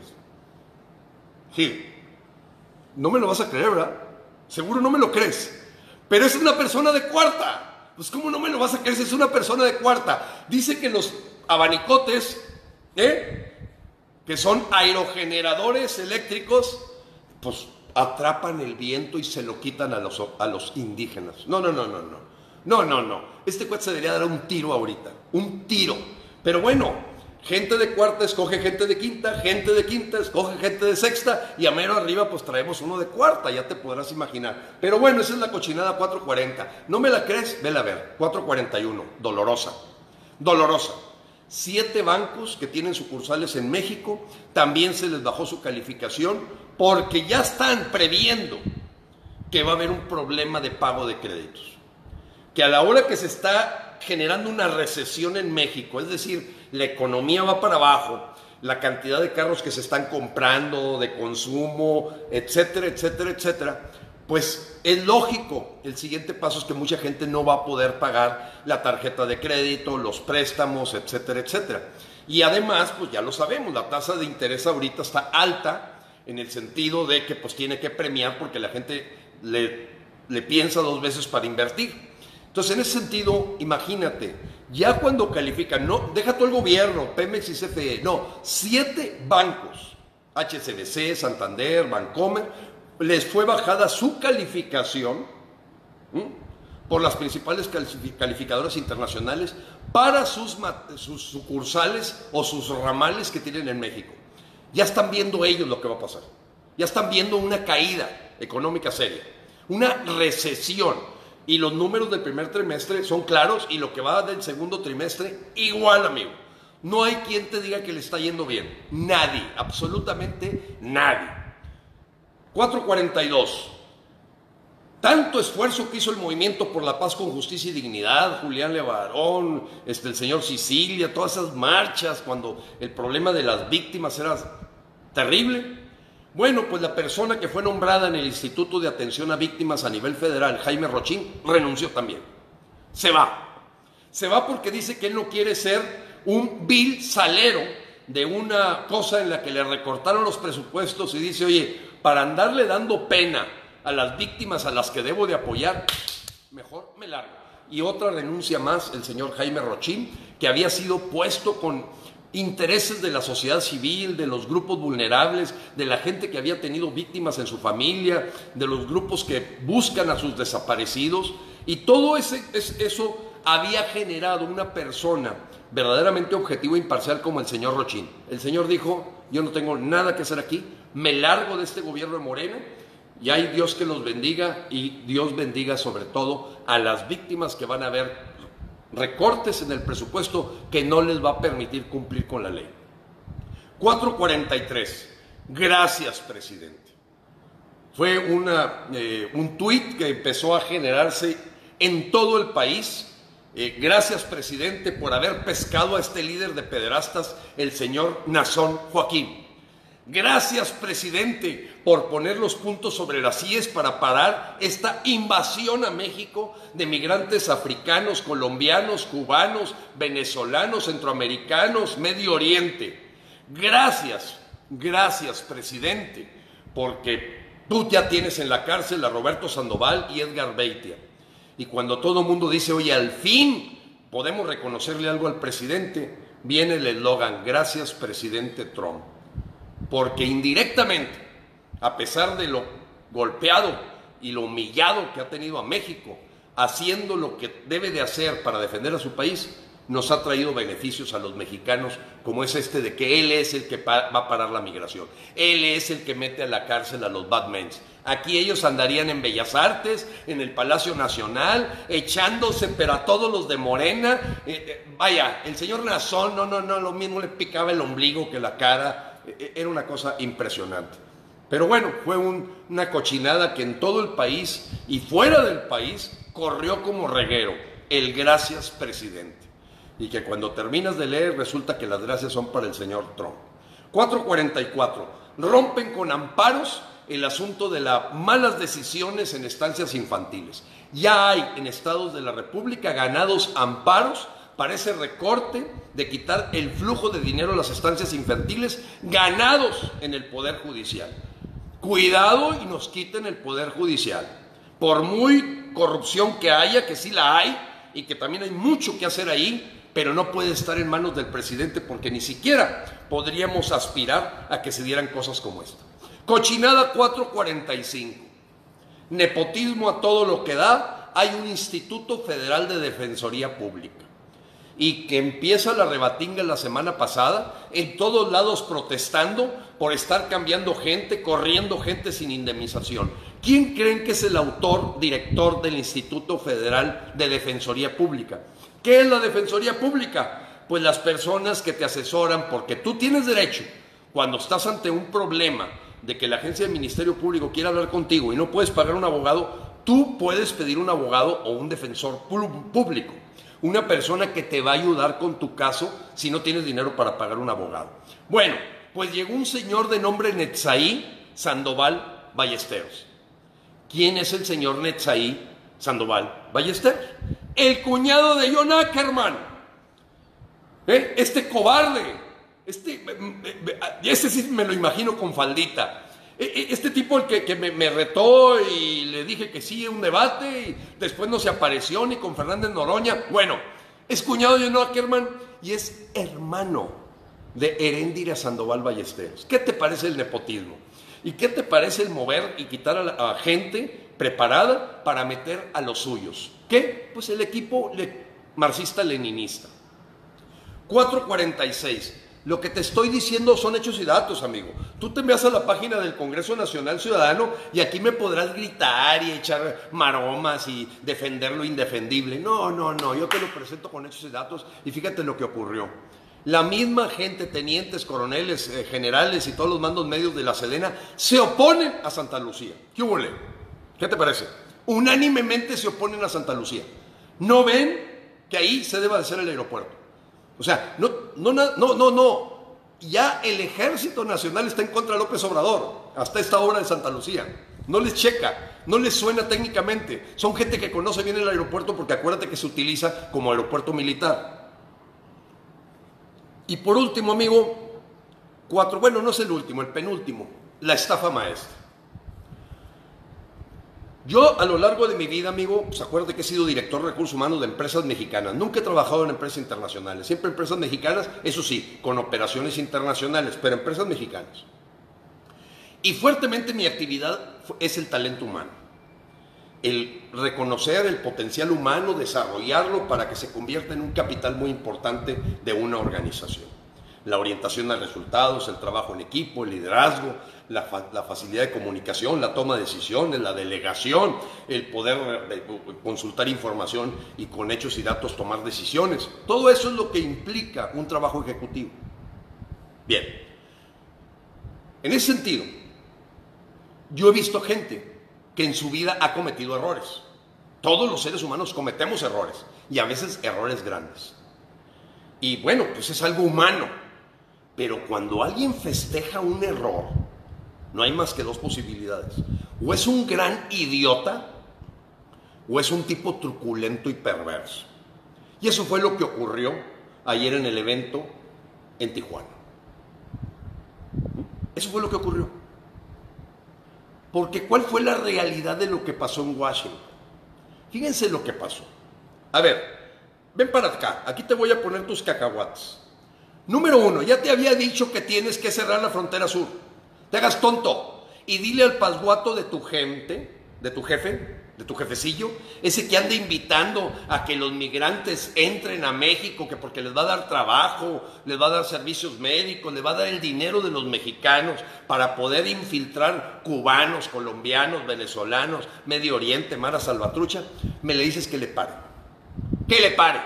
Sí, no me lo vas a creer, ¿verdad? Seguro no me lo crees. Pero es una persona de cuarta. Pues ¿cómo no me lo vas a creer si es una persona de cuarta? Dice que los abanicotes, que son aerogeneradores eléctricos, pues atrapan el viento y se lo quitan a los indígenas. No. Este cuate se debería dar un tiro ahorita. Un tiro. Pero bueno, gente de cuarta escoge gente de quinta escoge gente de sexta, y a mero arriba pues traemos uno de cuarta, ya te podrás imaginar. Pero bueno, esa es la cochinada 440. ¿No me la crees? Vela a ver. 441. Dolorosa. 7 bancos que tienen sucursales en México, también se les bajó su calificación porque ya están previendo que va a haber un problema de pago de créditos. Que a la hora que se está generando una recesión en México, es decir, la economía va para abajo, la cantidad de carros que se están comprando, de consumo, etcétera, etcétera, etcétera, pues es lógico, el siguiente paso es que mucha gente no va a poder pagar la tarjeta de crédito, los préstamos, etcétera, etcétera. Y además, pues ya lo sabemos, la tasa de interés ahorita está alta en el sentido de que pues tiene que premiar porque la gente le piensa dos veces para invertir. Entonces, en ese sentido, imagínate, ya cuando califican, no, deja todo el gobierno, Pemex y CFE, no, 7 bancos, HSBC, Santander, Bancomer, les fue bajada su calificación por las principales calificadoras internacionales para sus sucursales o sus ramales que tienen en México. Ya están viendo ellos lo que va a pasar. Ya están viendo una caída económica seria, una recesión. Y los números del primer trimestre son claros y lo que va del segundo trimestre igual, amigo. No hay quien te diga que le está yendo bien. Nadie, absolutamente nadie. 442. Tanto esfuerzo que hizo el Movimiento por la Paz con Justicia y Dignidad, Julián Levarón, el señor Sicilia, todas esas marchas cuando el problema de las víctimas era terrible. Bueno, pues la persona que fue nombrada en el Instituto de Atención a Víctimas a nivel federal, Jaime Rochín, renunció también. Se va. Se va porque dice que él no quiere ser un vil salero de una cosa en la que le recortaron los presupuestos y dice, oye, para andarle dando pena a las víctimas a las que debo de apoyar, mejor me largo. Y otra renuncia más, el señor Jaime Rochín, que había sido puesto con intereses de la sociedad civil, de los grupos vulnerables, de la gente que había tenido víctimas en su familia, de los grupos que buscan a sus desaparecidos, y todo eso había generado una persona verdaderamente objetivo e imparcial como el señor Rochín. El señor dijo, yo no tengo nada que hacer aquí, me largo de este gobierno de Morena, y hay Dios que los bendiga, y Dios bendiga sobre todo a las víctimas que van a ver recortes en el presupuesto que no les va a permitir cumplir con la ley. 443. Gracias, presidente. Fue un tuit que empezó a generarse en todo el país. Gracias, presidente, por haber pescado a este líder de pederastas, el señor Nazón Joaquín. Gracias, presidente, por poner los puntos sobre las íes para parar esta invasión a México de migrantes africanos, colombianos, cubanos, venezolanos, centroamericanos, Medio Oriente. Gracias, gracias, presidente, porque tú ya tienes en la cárcel a Roberto Sandoval y Edgar Beitia. Y cuando todo el mundo dice, oye, al fin podemos reconocerle algo al presidente, viene el eslogan, gracias, presidente Trump. Porque indirectamente, a pesar de lo golpeado y lo humillado que ha tenido a México, haciendo lo que debe de hacer para defender a su país, nos ha traído beneficios a los mexicanos, como es este de que él es el que va a parar la migración. Él es el que mete a la cárcel a los Batman. Aquí ellos andarían en Bellas Artes, en el Palacio Nacional, echándose, pero a todos los de Morena. Vaya, el señor Nazón, no, lo mismo le picaba el ombligo que la cara. Era una cosa impresionante. Pero bueno, fue una cochinada que en todo el país y fuera del país corrió como reguero. El gracias, presidente. Y que cuando terminas de leer resulta que las gracias son para el señor Trump. 444. Rompen con amparos el asunto de las malas decisiones en estancias infantiles. Ya hay en estados de la República ganados amparos para ese recorte de quitar el flujo de dinero a las estancias infantiles ganados en el Poder Judicial. Cuidado y nos quiten el Poder Judicial. Por muy corrupción que haya, que sí la hay, y que también hay mucho que hacer ahí, pero no puede estar en manos del presidente porque ni siquiera podríamos aspirar a que se dieran cosas como esta. Cochinada 445. Nepotismo a todo lo que da. Hay un Instituto Federal de Defensoría Pública. Y que empieza la rebatinga la semana pasada, en todos lados protestando por estar cambiando gente, corriendo gente sin indemnización. ¿Quién creen que es el autor, director del Instituto Federal de Defensoría Pública? ¿Qué es la Defensoría Pública? Pues las personas que te asesoran, porque tú tienes derecho, cuando estás ante un problema de que la agencia del Ministerio Público quiere hablar contigo y no puedes pagar un abogado, tú puedes pedir un abogado o un defensor público, una persona que te va a ayudar con tu caso si no tienes dinero para pagar un abogado. Bueno, pues llegó un señor de nombre Netzaí Sandoval Ballesteros. ¿Quién es el señor Netzaí Sandoval Ballesteros? El cuñado de John Ackerman. Este cobarde. Este sí me lo imagino con faldita. Este tipo el que me retó y le dije que sí, un debate, y después no se apareció ni con Fernández Noroña. Bueno, es cuñado de John Ackerman y es hermano de Heréndira Sandoval Ballesteros. ¿Qué te parece el nepotismo? ¿Y qué te parece el mover y quitar a gente preparada para meter a los suyos? ¿Qué? Pues el equipo marxista-leninista. 446. Lo que te estoy diciendo son hechos y datos, amigo. Tú te envías a la página del Congreso Nacional Ciudadano y aquí me podrás gritar y echar maromas y defender lo indefendible. No, yo te lo presento con hechos y datos y fíjate lo que ocurrió. La misma gente, tenientes, coroneles, generales y todos los mandos medios de la Sedena se oponen a Santa Lucía. ¿Qué hubo? ¿Qué te parece? Unánimemente se oponen a Santa Lucía. ¿No ven que ahí se debe de hacer el aeropuerto? O sea, no. Ya el Ejército Nacional está en contra de López Obrador, hasta esta hora de Santa Lucía. No les checa, no les suena técnicamente. Son gente que conoce bien el aeropuerto porque acuérdate que se utiliza como aeropuerto militar. Y por último, amigo, bueno, no es el último, el penúltimo, la estafa maestra. Yo a lo largo de mi vida, amigo, pues acuérdate que he sido director de recursos humanos de empresas mexicanas. Nunca he trabajado en empresas internacionales. Siempre empresas mexicanas, eso sí, con operaciones internacionales, pero empresas mexicanas. Y fuertemente mi actividad es el talento humano. El reconocer el potencial humano, desarrollarlo para que se convierta en un capital muy importante de una organización. La orientación a resultados, el trabajo en equipo, el liderazgo, la facilidad de comunicación, la toma de decisiones, la delegación, el poder consultar información y con hechos y datos tomar decisiones. Todo eso es lo que implica un trabajo ejecutivo. Bien, en ese sentido, yo he visto gente que en su vida ha cometido errores. Todos los seres humanos cometemos errores y a veces errores grandes. Y bueno, pues es algo humano. Pero cuando alguien festeja un error, no hay más que dos posibilidades. O es un gran idiota, o es un tipo truculento y perverso. Y eso fue lo que ocurrió ayer en el evento en Tijuana. Eso fue lo que ocurrió. Porque ¿cuál fue la realidad de lo que pasó en Washington? Fíjense lo que pasó. A ver, ven para acá. Aquí te voy a poner tus cacahuates. Número 1, ya te había dicho que tienes que cerrar la frontera sur. Te hagas tonto y dile al pasguato de tu gente, de tu jefe, de tu jefecillo, ese que anda invitando a que los migrantes entren a México, que porque les va a dar trabajo, les va a dar servicios médicos, les va a dar el dinero de los mexicanos para poder infiltrar cubanos, colombianos, venezolanos, Medio Oriente, Mara Salvatrucha, me le dices que le pare. Que le pare.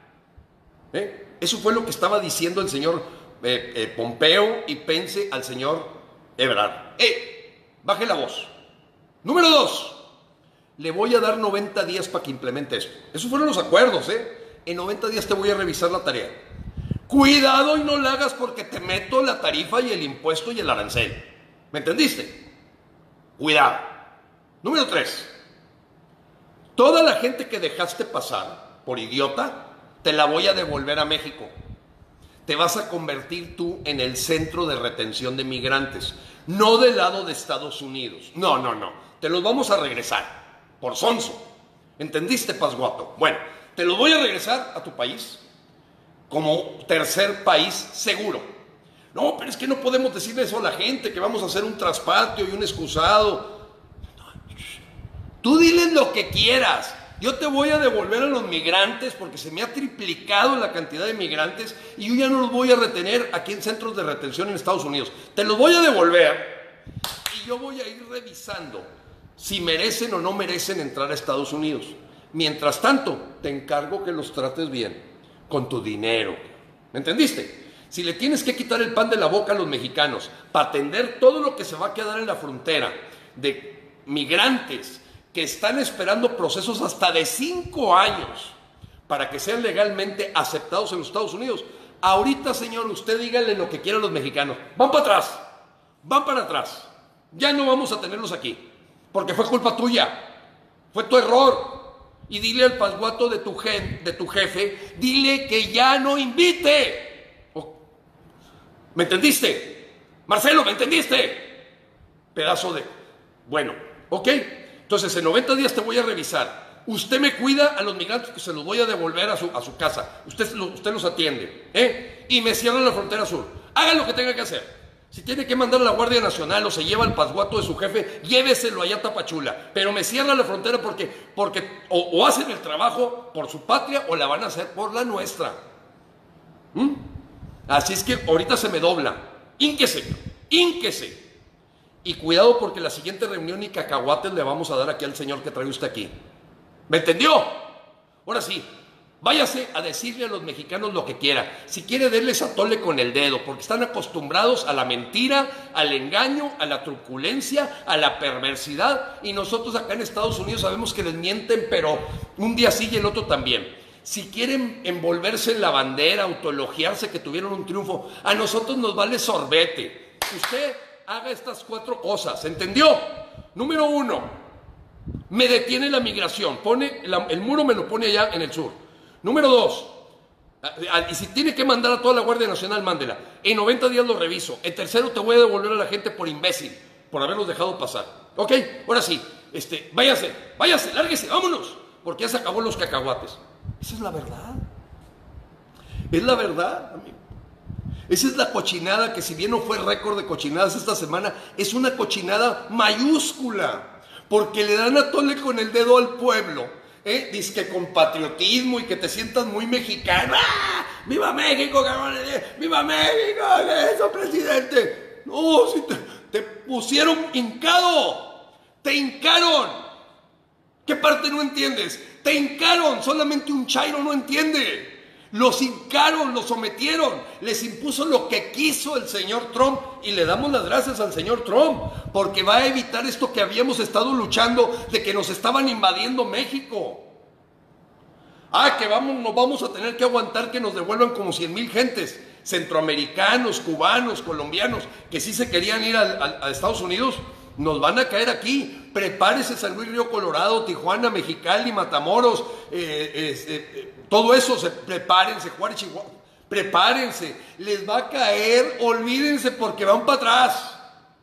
Eso fue lo que estaba diciendo el señor Pompeo y Pence al señor Ebrard. Baje la voz. Número 2, le voy a dar 90 días para que implemente esto. Esos fueron los acuerdos, En 90 días te voy a revisar la tarea. Cuidado y no la hagas porque te meto la tarifa y el impuesto y el arancel. ¿Me entendiste? Cuidado. Número 3, toda la gente que dejaste pasar por idiota, te la voy a devolver a México. Te vas a convertir tú en el centro de retención de migrantes, no del lado de Estados Unidos. No. Te los vamos a regresar, por sonso. ¿Entendiste, pasguato? Bueno, te los voy a regresar a tu país como tercer país seguro. No, pero es que no podemos decirle eso a la gente, que vamos a hacer un traspatio y un excusado. Tú diles lo que quieras. Yo te voy a devolver a los migrantes porque se me ha triplicado la cantidad de migrantes y yo ya no los voy a retener aquí en centros de retención en Estados Unidos. Te los voy a devolver y yo voy a ir revisando si merecen o no merecen entrar a Estados Unidos. Mientras tanto, te encargo que los trates bien, con tu dinero. ¿Me entendiste? Si le tienes que quitar el pan de la boca a los mexicanos para atender todo lo que se va a quedar en la frontera de migrantes que están esperando procesos hasta de 5 años para que sean legalmente aceptados en los Estados Unidos. Ahorita, señor, usted dígale lo que quieran los mexicanos. Van para atrás, van para atrás. Ya no vamos a tenerlos aquí, porque fue culpa tuya, fue tu error. Y dile al pasguato de tu jefe, dile que ya no invite. ¿Me entendiste? Marcelo, ¿me entendiste? Pedazo de... Bueno, ok. Entonces, en 90 días te voy a revisar. Usted me cuida a los migrantes que se los voy a devolver a su casa. Usted los atiende, ¿eh? Y me cierra la frontera sur. Haga lo que tenga que hacer. Si tiene que mandar a la Guardia Nacional o se lleva al pasguato de su jefe, lléveselo allá a Tapachula. Pero me cierra la frontera porque o hacen el trabajo por su patria o la van a hacer por la nuestra. Así es que ahorita se me dobla. Ínquese, ínquese. Y cuidado porque la siguiente reunión y cacahuates le vamos a dar aquí al señor que trae usted aquí. ¿Me entendió? Ahora sí. Váyase a decirle a los mexicanos lo que quiera. Si quiere, denles atole con el dedo, porque están acostumbrados a la mentira, al engaño, a la truculencia, a la perversidad. Y nosotros acá en Estados Unidos sabemos que les mienten, pero un día sí y el otro también. Si quieren envolverse en la bandera, autoelogiarse que tuvieron un triunfo, a nosotros nos vale sorbete. Usted haga estas 4 cosas, ¿entendió? Número 1, me detiene la migración. El muro me lo pone allá en el sur. Número 2, y si tiene que mandar a toda la Guardia Nacional, mándela. En 90 días lo reviso. En tercero, te voy a devolver a la gente por imbécil, por haberlos dejado pasar. ¿Ok? Ahora sí, váyase, lárguese, vámonos, porque ya se acabó los cacahuates. Esa es la verdad. Es la verdad, amigo. Esa es la cochinada que, si bien no fue récord de cochinadas esta semana, es una cochinada mayúscula, porque le dan atole con el dedo al pueblo. Dice con patriotismo y que te sientas muy mexicano. ¡Ah! ¡Viva México, cabrones! ¡Viva México! ¡Eso, presidente! No, si te pusieron hincado. ¡Te hincaron! ¿Qué parte no entiendes? ¡Te hincaron! Solamente un chairo no entiende. Los hincaron, los sometieron. Les impuso lo que quiso el señor Trump. Y le damos las gracias al señor Trump, porque va a evitar esto que habíamos estado luchando, de que nos estaban invadiendo México. Que nos vamos a tener que aguantar que nos devuelvan como 100,000 gentes, centroamericanos, cubanos, colombianos, que sí se querían ir a Estados Unidos. Nos van a caer aquí. Prepárese, San Luis Río Colorado, Tijuana, Mexicali, Matamoros, todo eso, prepárense, Juárez, Chihuahua, prepárense, les va a caer, olvídense porque van para atrás.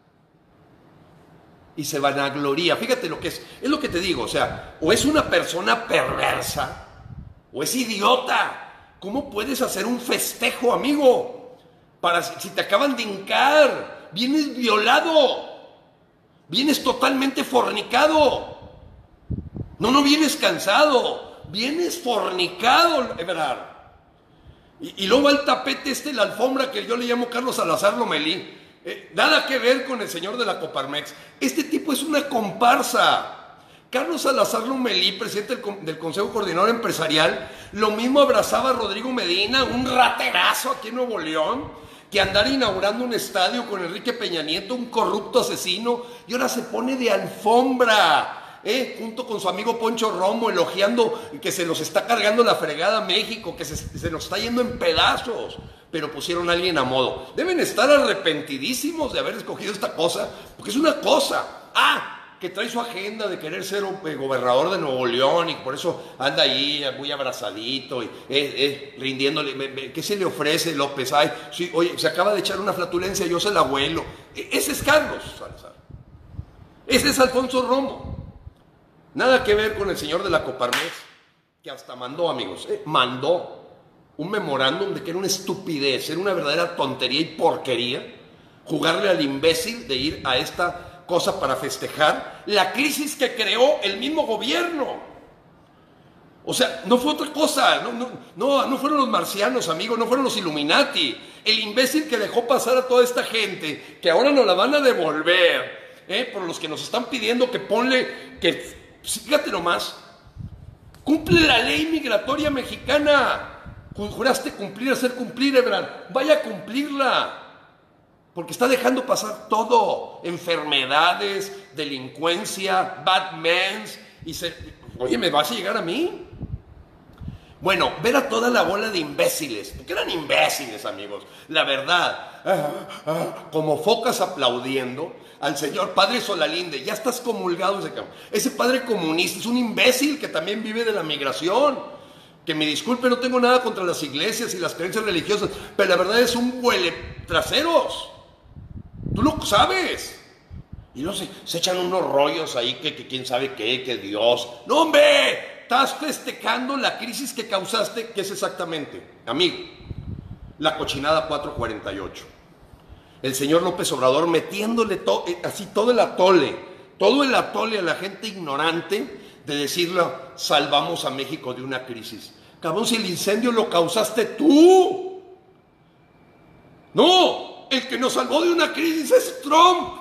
Y se van a gloria. Fíjate lo que es lo que te digo, o sea, o es una persona perversa, o es idiota. ¿Cómo puedes hacer un festejo, amigo? Si te acaban de hincar, vienes violado. Vienes totalmente fornicado. No vienes cansado. Vienes fornicado, Ebrard. Y luego va el tapete la alfombra que yo le llamo Carlos Salazar Lomelí. Nada que ver con el señor de la Coparmex. Este tipo es una comparsa. Carlos Salazar Lomelí, presidente del Consejo Coordinador Empresarial, lo mismo abrazaba a Rodrigo Medina, un raterazo aquí en Nuevo León, que andar inaugurando un estadio con Enrique Peña Nieto, un corrupto asesino, y ahora se pone de alfombra, junto con su amigo Poncho Romo, elogiando que se los está cargando la fregada a México, que se nos está yendo en pedazos, pero pusieron a alguien a modo. Deben estar arrepentidísimos de haber escogido esta cosa, porque es una cosa. Que trae su agenda de querer ser gobernador de Nuevo León y por eso anda ahí muy abrazadito y rindiéndole. ¿Qué se le ofrece, López? Sí, oye, se acaba de echar una flatulencia, yo soy el abuelo. Ese es Carlos Salazar. Ese es Alfonso Romo. Nada que ver con el señor de la Coparmex, que hasta mandó, amigos, mandó un memorándum de que era una estupidez, era una verdadera tontería y porquería jugarle al imbécil de ir a esta cosa para festejar la crisis que creó el mismo gobierno. O sea, no fue otra cosa, no fueron los marcianos, amigos, no fueron los Illuminati. El imbécil que dejó pasar a toda esta gente, que ahora nos la van a devolver, por los que nos están pidiendo fíjate nomás, cumple la ley migratoria mexicana. Juraste hacer cumplir, Ebrard, vaya a cumplirla. Porque está dejando pasar todo, enfermedades, delincuencia, bad men, oye, ¿me vas a llegar a mí? Bueno, ver a toda la bola de imbéciles, porque eran imbéciles, amigos, la verdad, como focas aplaudiendo al señor padre Solalinde. Ya estás comulgado ese cabrón. Ese padre comunista es un imbécil que también vive de la migración. Que me disculpe, no tengo nada contra las iglesias y las creencias religiosas, pero la verdad es un huele traseros. Tú lo sabes. Y no se echan unos rollos ahí que quién sabe qué, que Dios. ¡No, hombre! Estás festejando la crisis que causaste, que es exactamente, amigo, la cochinada 448. El señor López Obrador metiéndole así todo el atole a la gente ignorante de decirle, salvamos a México de una crisis. Cabrón, si el incendio lo causaste tú. No, el que nos salvó de una crisis es Trump.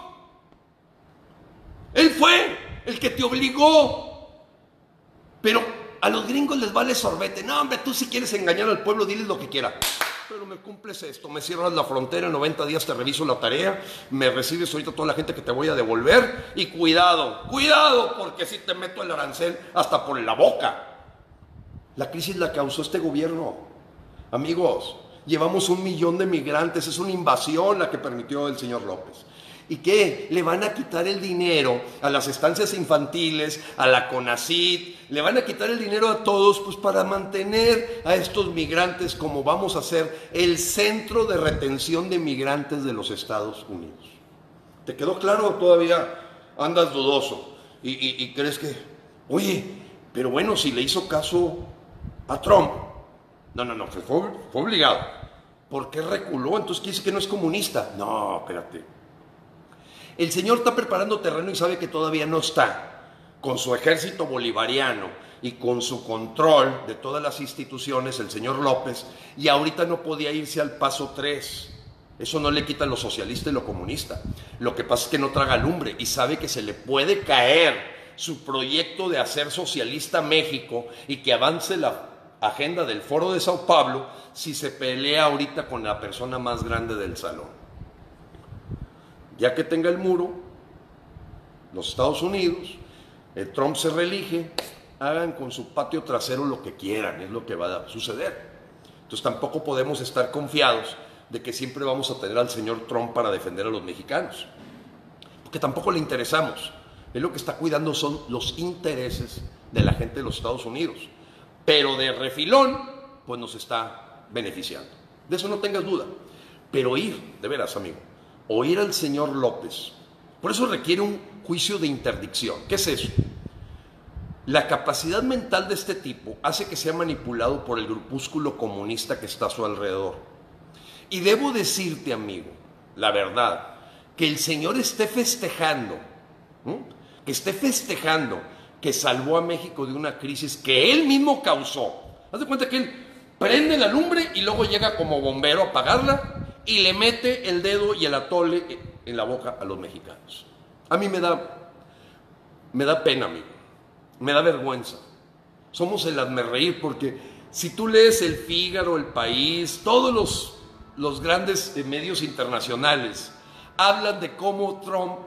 Él fue el que te obligó. Pero a los gringos les vale sorbete. No, hombre, tú si quieres engañar al pueblo, diles lo que quiera. Pero me cumples esto, me cierras la frontera, en 90 días te reviso la tarea, me recibes ahorita toda la gente que te voy a devolver y cuidado, porque si te meto el arancel hasta por la boca. La crisis la causó este gobierno. Amigos, llevamos 1 millón de migrantes, es una invasión la que permitió el señor López. ¿Y qué? Le van a quitar el dinero a las estancias infantiles, a la CONACYT, le van a quitar el dinero a todos, pues para mantener a estos migrantes como vamos a ser el centro de retención de migrantes de los Estados Unidos. ¿Te quedó claro o todavía andas dudoso? Y crees que, oye, pero bueno, si le hizo caso a Trump. No, fue obligado. ¿Por qué reculó? Entonces quiere decir que no es comunista. No, espérate. El señor está preparando terreno y sabe que todavía no está con su ejército bolivariano y con su control de todas las instituciones, el señor López, y ahorita no podía irse al paso 3. Eso no le quita lo socialista y lo comunista. Lo que pasa es que no traga lumbre y sabe que se le puede caer su proyecto de hacer socialista México y que avance la agenda del Foro de Sao Paulo si se pelea ahorita con la persona más grande del salón. Ya que tenga el muro, los Estados Unidos, el Trump se reelige, hagan con su patio trasero lo que quieran, es lo que va a suceder. Entonces tampoco podemos estar confiados de que siempre vamos a tener al señor Trump para defender a los mexicanos, porque tampoco le interesamos. Él lo que está cuidando son los intereses de la gente de los Estados Unidos, pero de refilón, pues nos está beneficiando. De eso no tengas duda. Pero oír, de veras, amigo, oír al señor López, por eso requiere un juicio de interdicción. ¿Qué es eso? La capacidad mental de este tipo hace que sea manipulado por el grupúsculo comunista que está a su alrededor. Y debo decirte, amigo, la verdad, que el señor esté festejando, que salvó a México de una crisis que él mismo causó. Haz de cuenta que él prende la lumbre y luego llega como bombero a apagarla y le mete el dedo y el atole en la boca a los mexicanos. A mí me da pena, amigo. Me da vergüenza. Somos el hazmerreír porque si tú lees El Fígaro, El País, todos los grandes medios internacionales hablan de cómo Trump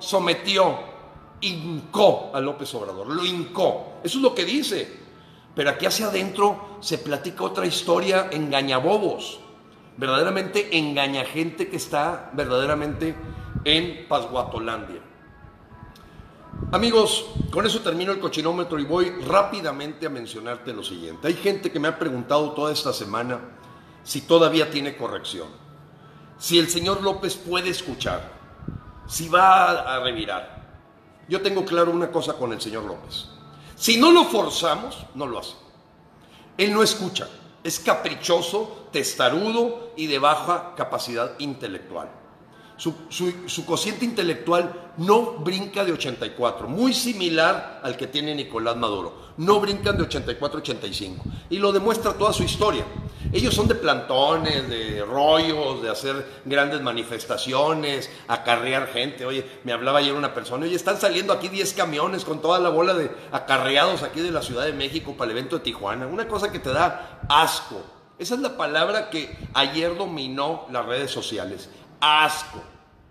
hincó a López Obrador, lo hincó. Eso es lo que dice. Pero aquí hacia adentro se platica otra historia engañabobos. Verdaderamente engaña gente que está verdaderamente en Pasguatolandia. Amigos, con eso termino el cochinómetro y voy rápidamente a mencionarte lo siguiente. Hay gente que me ha preguntado toda esta semana si todavía tiene corrección, si el señor López puede escuchar, si va a revirar. Yo tengo claro una cosa con el señor López. Si no lo forzamos, no lo hace. Él no escucha. Es caprichoso, testarudo y de baja capacidad intelectual. Su cociente intelectual no brinca de 84, muy similar al que tiene Nicolás Maduro. No brincan de 84 a 85. Y lo demuestra toda su historia. Ellos son de plantones, de rollos, de hacer grandes manifestaciones, acarrear gente. Oye, me hablaba ayer una persona, oye, están saliendo aquí 10 camiones con toda la bola de acarreados aquí de la Ciudad de México para el evento de Tijuana. Una cosa que te da asco. Esa es la palabra que ayer dominó las redes sociales. Asco.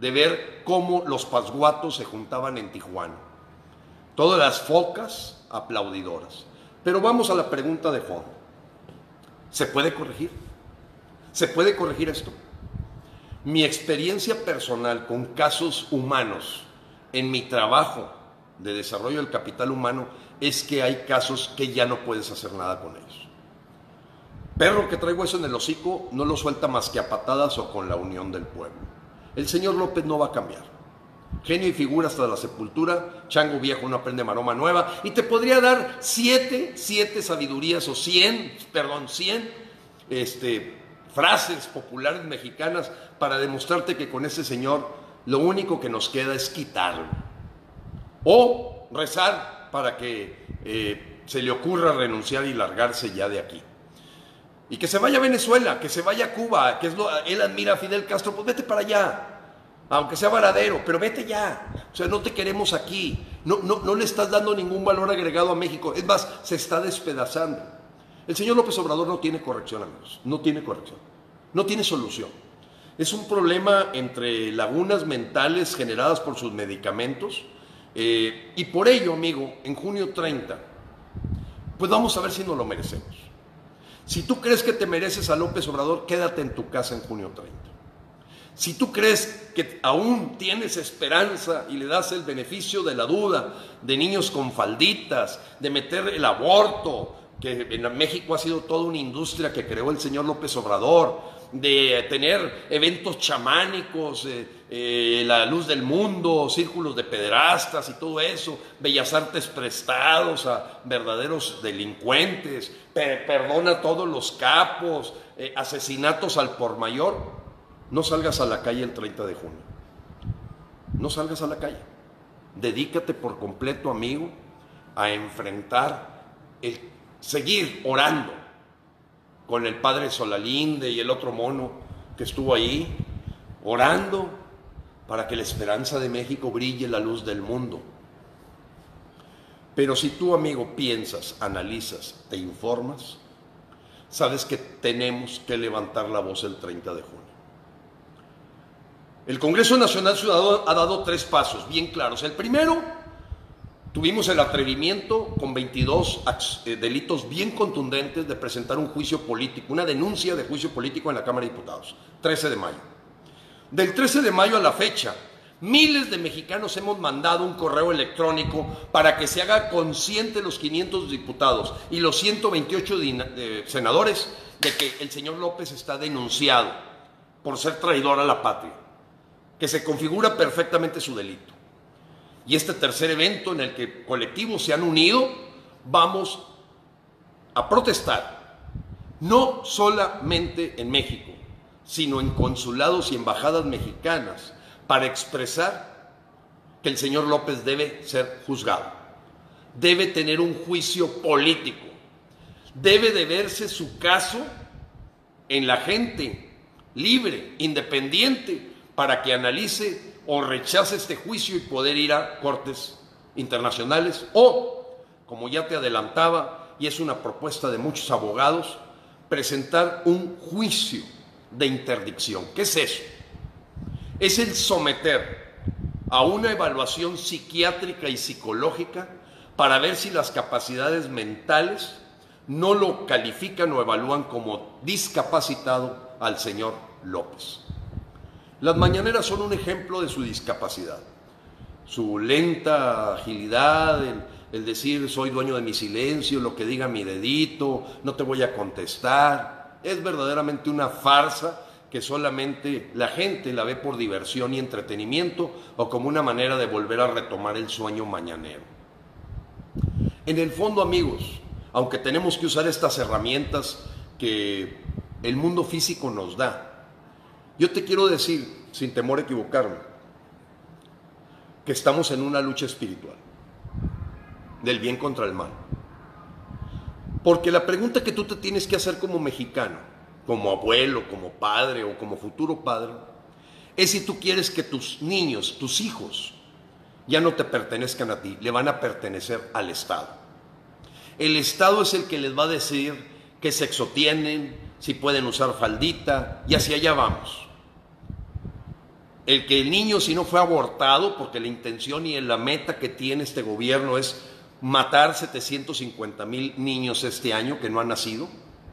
de ver cómo los pasguatos se juntaban en Tijuana. Todas las focas aplaudidoras. Pero vamos a la pregunta de fondo. ¿Se puede corregir? ¿Se puede corregir esto? Mi experiencia personal con casos humanos en mi trabajo de desarrollo del capital humano es que hay casos que ya no puedes hacer nada con ellos. Perro que trae hueso en el hocico no lo suelta más que a patadas o con la unión del pueblo. El señor López no va a cambiar. Genio y figura hasta la sepultura, chango viejo no aprende maroma nueva, y te podría dar siete sabidurías o 100 frases populares mexicanas para demostrarte que con ese señor lo único que nos queda es quitarlo. O rezar para que se le ocurra renunciar y largarse ya de aquí. Y que se vaya a Venezuela, que se vaya a Cuba, él admira a Fidel Castro, pues vete para allá. Aunque sea varadero, pero vete ya. O sea, no te queremos aquí. No le estás dando ningún valor agregado a México. Es más, se está despedazando. El señor López Obrador no tiene corrección, amigos. No tiene corrección. No tiene solución. Es un problema entre lagunas mentales generadas por sus medicamentos. Y por ello, amigo, en junio 30, pues vamos a ver si nos lo merecemos. Si tú crees que te mereces a López Obrador, quédate en tu casa en junio 30. Si tú crees que aún tienes esperanza y le das el beneficio de la duda de niños con falditas, de meter el aborto, que en México ha sido toda una industria que creó el señor López Obrador, de tener eventos chamánicos, la luz del mundo, círculos de pederastas y todo eso, bellas artes prestados a verdaderos delincuentes, perdona a todos los capos, asesinatos al por mayor. No salgas a la calle el 30 de junio. No salgas a la calle. Dedícate por completo, amigo, a enfrentar seguir orando con el padre Solalinde y el otro mono que estuvo ahí, orando para que la esperanza de México brille la luz del mundo. Pero si tú, amigo, piensas, analizas, te informas, sabes que tenemos que levantar la voz el 30 de junio. El Congreso Nacional Ciudadano ha dado 3 pasos bien claros. El primero, tuvimos el atrevimiento con 22 delitos bien contundentes de presentar un juicio político, una denuncia de juicio político en la Cámara de Diputados, 13 de mayo. Del 13 de mayo a la fecha, miles de mexicanos hemos mandado un correo electrónico para que se haga consciente los 500 diputados y los 128 senadores de que el señor López está denunciado por ser traidor a la patria, que se configura perfectamente su delito. Y este tercer evento en el que colectivos se han unido, vamos a protestar, no solamente en México, sino en consulados y embajadas mexicanas, para expresar que el señor López debe ser juzgado, debe tener un juicio político, debe de verse su caso en la gente libre, independiente, para que analice o rechace este juicio y poder ir a cortes internacionales o, como ya te adelantaba, y es una propuesta de muchos abogados, presentar un juicio de interdicción. ¿Qué es eso? Es el someter a una evaluación psiquiátrica y psicológica para ver si las capacidades mentales no lo califican o evalúan como discapacitado al señor López. Las mañaneras son un ejemplo de su discapacidad, su lenta agilidad, el decir soy dueño de mi silencio, lo que diga mi dedito, no te voy a contestar. Es verdaderamente una farsa que solamente la gente la ve por diversión y entretenimiento o como una manera de volver a retomar el sueño mañanero. En el fondo, amigos, aunque tenemos que usar estas herramientas que el mundo físico nos da, yo te quiero decir, sin temor a equivocarme, que estamos en una lucha espiritual, del bien contra el mal. Porque la pregunta que tú te tienes que hacer como mexicano, como abuelo, como padre o como futuro padre, es si tú quieres que tus niños, tus hijos, ya no te pertenezcan a ti, le van a pertenecer al Estado. El Estado es el que les va a decir qué sexo tienen, si pueden usar faldita, y hacia allá vamos. el que el niño, si no fue abortado, porque la intención y la meta que tiene este gobierno es matar 750,000 niños este año que no han nacido,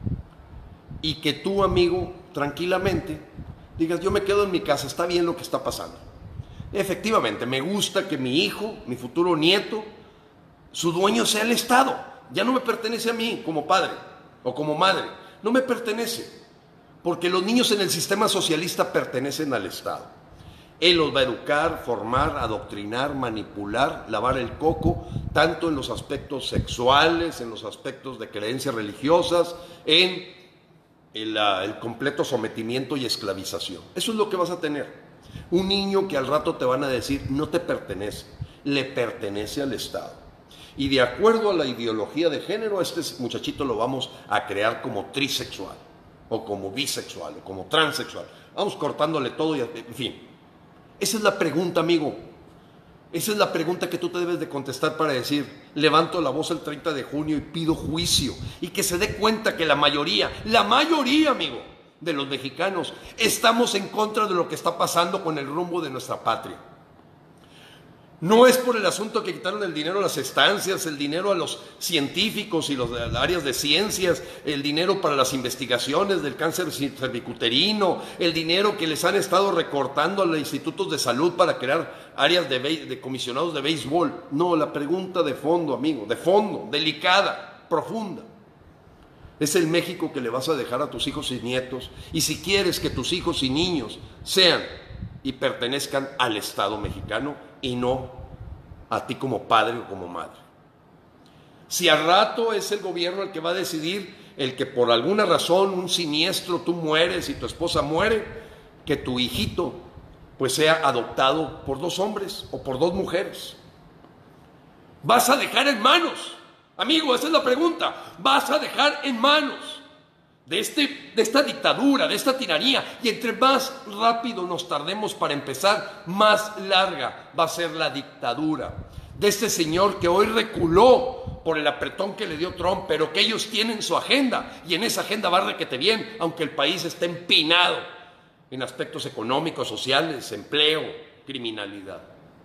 y que tú, amigo, tranquilamente digas, yo me quedo en mi casa, está bien lo que está pasando. Efectivamente, me gusta que mi hijo, mi futuro nieto, su dueño sea el Estado. Ya no me pertenece a mí como padre o como madre, no me pertenece, porque los niños en el sistema socialista pertenecen al Estado. Él los va a educar, formar, adoctrinar, manipular, lavar el coco, tanto en los aspectos sexuales, en los aspectos de creencias religiosas, en el completo sometimiento y esclavización. Eso es lo que vas a tener. Un niño que al rato te van a decir, no te pertenece, le pertenece al Estado. Y de acuerdo a la ideología de género, a este muchachito lo vamos a crear como trisexual, o como bisexual, o como transexual. Vamos cortándole todo, y, en fin. Esa es la pregunta, amigo. Esa es la pregunta que tú te debes de contestar para decir, levanto la voz el 30 de junio y pido juicio. Y que se dé cuenta que la mayoría, amigo, de los mexicanos, estamos en contra de lo que está pasando con el rumbo de nuestra patria. No es por el asunto que quitaron el dinero a las estancias, el dinero a los científicos y las áreas de ciencias, el dinero para las investigaciones del cáncer cervicuterino, el dinero que les han estado recortando a los institutos de salud para crear áreas de comisionados de béisbol. No, la pregunta de fondo, amigo, de fondo, delicada, profunda. Es el México que le vas a dejar a tus hijos y nietos, y si quieres que tus hijos y niños sean y pertenezcan al Estado mexicano y no a ti como padre o como madre. Si al rato es el gobierno el que va a decidir, el que por alguna razón, un siniestro, tú mueres y tu esposa muere, que tu hijito pues sea adoptado por 2 hombres o por 2 mujeres. ¿Vas a dejar en manos? Amigo, esa es la pregunta. ¿Vas a dejar en manos de esta dictadura, de esta tiranía? Y entre más rápido nos tardemos para empezar, más larga va a ser la dictadura de este señor que hoy reculó por el apretón que le dio Trump, pero que ellos tienen su agenda, y en esa agenda va requete bien, aunque el país esté empinado en aspectos económicos, sociales, empleo, criminalidad.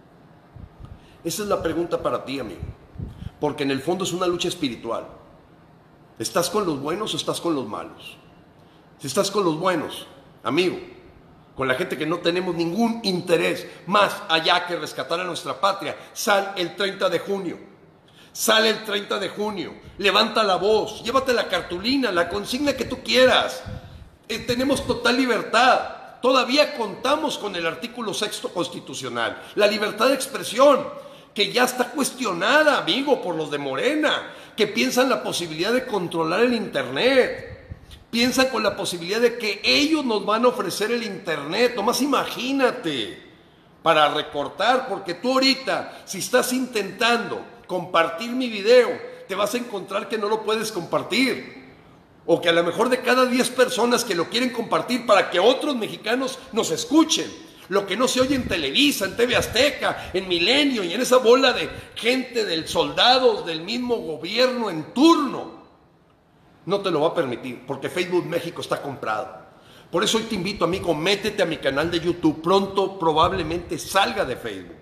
Esa es la pregunta para ti, amigo, porque en el fondo es una lucha espiritual. ¿Estás con los buenos o estás con los malos? Si estás con los buenos, amigo, con la gente que no tenemos ningún interés más allá que rescatar a nuestra patria, sal el 30 de junio. Sale el 30 de junio, levanta la voz, llévate la cartulina, la consigna que tú quieras. Tenemos total libertad. Todavía contamos con el artículo 6º constitucional, la libertad de expresión, que ya está cuestionada, amigo, por los de Morena, que piensan la posibilidad de controlar el internet, piensan con la posibilidad de que ellos nos van a ofrecer el internet. Nomás imagínate, para recortar, porque tú ahorita, si estás intentando compartir mi video, te vas a encontrar que no lo puedes compartir, o que a lo mejor de cada 10 personas que lo quieren compartir para que otros mexicanos nos escuchen, lo que no se oye en Televisa, en TV Azteca, en Milenio y en esa bola de gente, de soldados del mismo gobierno en turno, no te lo va a permitir, porque Facebook México está comprado. Por eso hoy te invito, amigo, métete a mi canal de YouTube. Pronto probablemente salga de Facebook.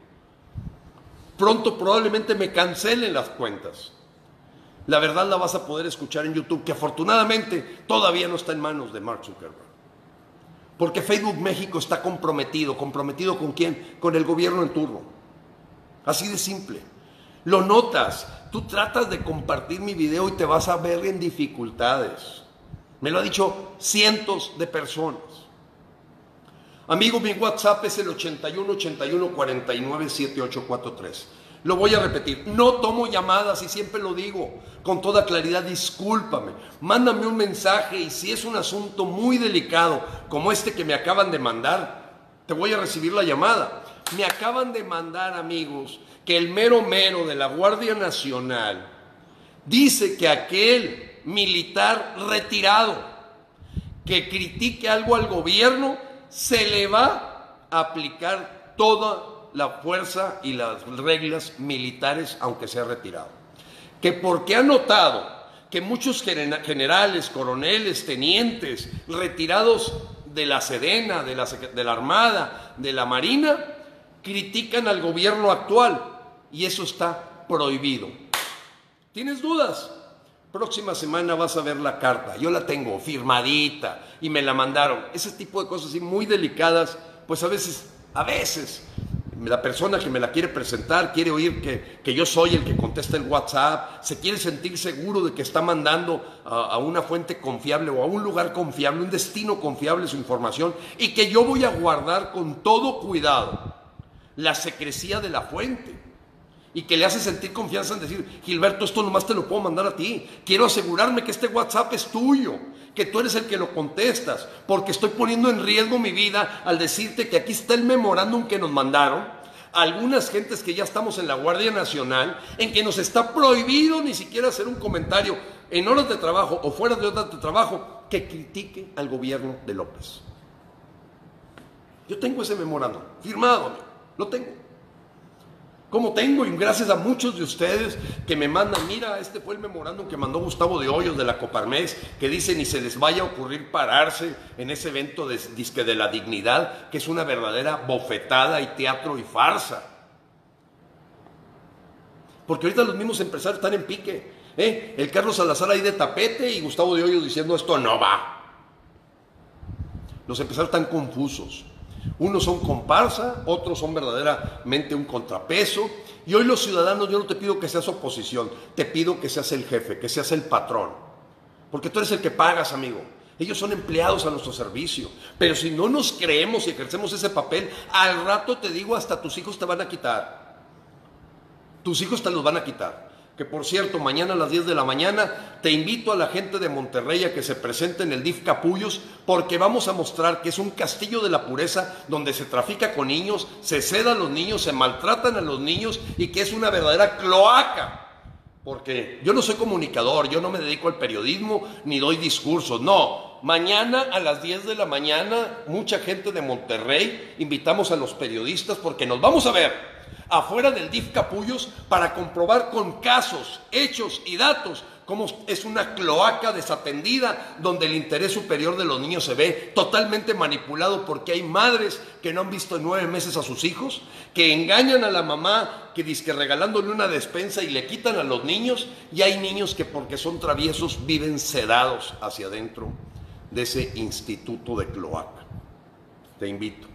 Pronto probablemente me cancelen las cuentas. La verdad la vas a poder escuchar en YouTube, que afortunadamente todavía no está en manos de Mark Zuckerberg. Porque Facebook México está comprometido. ¿Comprometido con quién? Con el gobierno en turno. Así de simple. Lo notas. Tú tratas de compartir mi video y te vas a ver en dificultades. Me lo ha dicho cientos de personas. Amigo, mi WhatsApp es el 81 81 49 7843. Lo voy a repetir, no tomo llamadas y siempre lo digo con toda claridad, discúlpame, mándame un mensaje y si es un asunto muy delicado como este que me acaban de mandar, te voy a recibir la llamada. Me acaban de mandar, amigos, que el mero de la Guardia Nacional dice que aquel militar retirado que critique algo al gobierno se le va a aplicar toda la fuerza y las reglas militares, aunque sea retirado. Que porque ha notado que muchos generales, coroneles, tenientes, retirados de la Sedena, de la Armada, de la Marina, critican al gobierno actual y eso está prohibido. ¿Tienes dudas? Próxima semana vas a ver la carta, yo la tengo firmadita y me la mandaron. Ese tipo de cosas así muy delicadas, pues a veces la persona que me la quiere presentar quiere oír que yo soy el que contesta el WhatsApp, se quiere sentir seguro de que está mandando a una fuente confiable o a un lugar confiable, un destino confiable su información, y que yo voy a guardar con todo cuidado la secrecía de la fuente, y que le hace sentir confianza en decir: Gilberto, esto nomás te lo puedo mandar a ti, quiero asegurarme que este WhatsApp es tuyo, que tú eres el que lo contestas, porque estoy poniendo en riesgo mi vida al decirte que aquí está el memorándum que nos mandaron algunas gentes que ya estamos en la Guardia Nacional, en que nos está prohibido ni siquiera hacer un comentario en horas de trabajo o fuera de horas de trabajo que critique al gobierno de López. Yo tengo ese memorándum firmado, amigo, lo tengo. Como tengo, y gracias a muchos de ustedes que me mandan: mira, este fue el memorándum que mandó Gustavo de Hoyos de la Coparmex, que dice: ni se les vaya a ocurrir pararse en ese evento disque de la dignidad, que es una verdadera bofetada y teatro y farsa. Porque ahorita los mismos empresarios están en pique, el Carlos Salazar ahí de tapete y Gustavo de Hoyos diciendo: esto no va. Los empresarios están confusos. Unos son comparsa, otros son verdaderamente un contrapeso. Y hoy los ciudadanos, yo no te pido que seas oposición, te pido que seas el jefe, que seas el patrón. Porque tú eres el que pagas, amigo. Ellos son empleados a nuestro servicio. Pero si no nos creemos y ejercemos ese papel, al rato te digo, hasta tus hijos te van a quitar. Tus hijos te los van a quitar. Que por cierto, mañana a las 10 de la mañana te invito a la gente de Monterrey a que se presente en el DIF Capullos, porque vamos a mostrar que es un castillo de la pureza donde se trafica con niños, se seda a los niños, se maltratan a los niños, y que es una verdadera cloaca. Porque yo no soy comunicador, yo no me dedico al periodismo ni doy discursos, no. Mañana a las 10 de la mañana, mucha gente de Monterrey, invitamos a los periodistas porque nos vamos a ver afuera del DIF Capullos para comprobar con casos, hechos y datos cómo es una cloaca desatendida, donde el interés superior de los niños se ve totalmente manipulado, porque hay madres que no han visto en 9 meses a sus hijos, que engañan a la mamá, que dizque regalándole una despensa y le quitan a los niños, y hay niños que porque son traviesos viven sedados hacia adentro de ese instituto de cloaca. Te invito.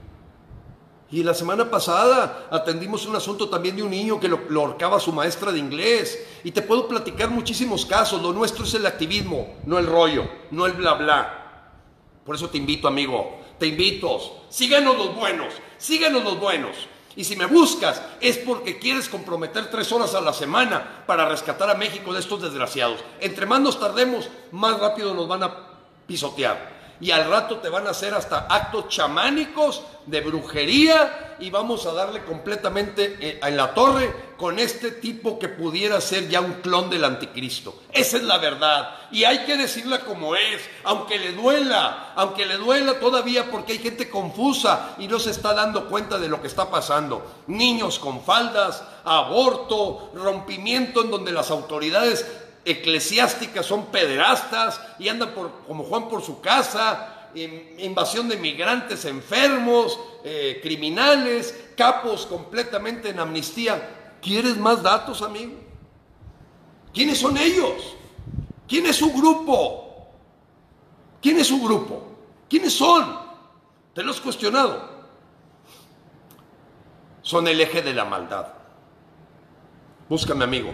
Y la semana pasada atendimos un asunto también de un niño que lo ahorcaba a su maestra de inglés. Y te puedo platicar muchísimos casos. Lo nuestro es el activismo, no el rollo, no el bla bla. Por eso te invito, amigo, te invito. Síganos los buenos, síganos los buenos. Y si me buscas es porque quieres comprometer 3 horas a la semana para rescatar a México de estos desgraciados. Entre más nos tardemos, más rápido nos van a pisotear. Y al rato te van a hacer hasta actos chamánicos de brujería, y vamos a darle completamente en la torre con este tipo que pudiera ser ya un clon del anticristo. Esa es la verdad, y hay que decirla como es, aunque le duela todavía, porque hay gente confusa y no se está dando cuenta de lo que está pasando. Niños con faldas, aborto, rompimiento en donde las autoridades eclesiásticas son pederastas y andan como Juan por su casa, invasión de migrantes enfermos, criminales, capos completamente en amnistía. ¿Quieres más datos, amigo? ¿Quiénes son ellos? ¿Quién es su grupo? ¿Quién es su grupo? ¿Quiénes son? ¿Te lo has cuestionado? Son el eje de la maldad. Búscame, amigo.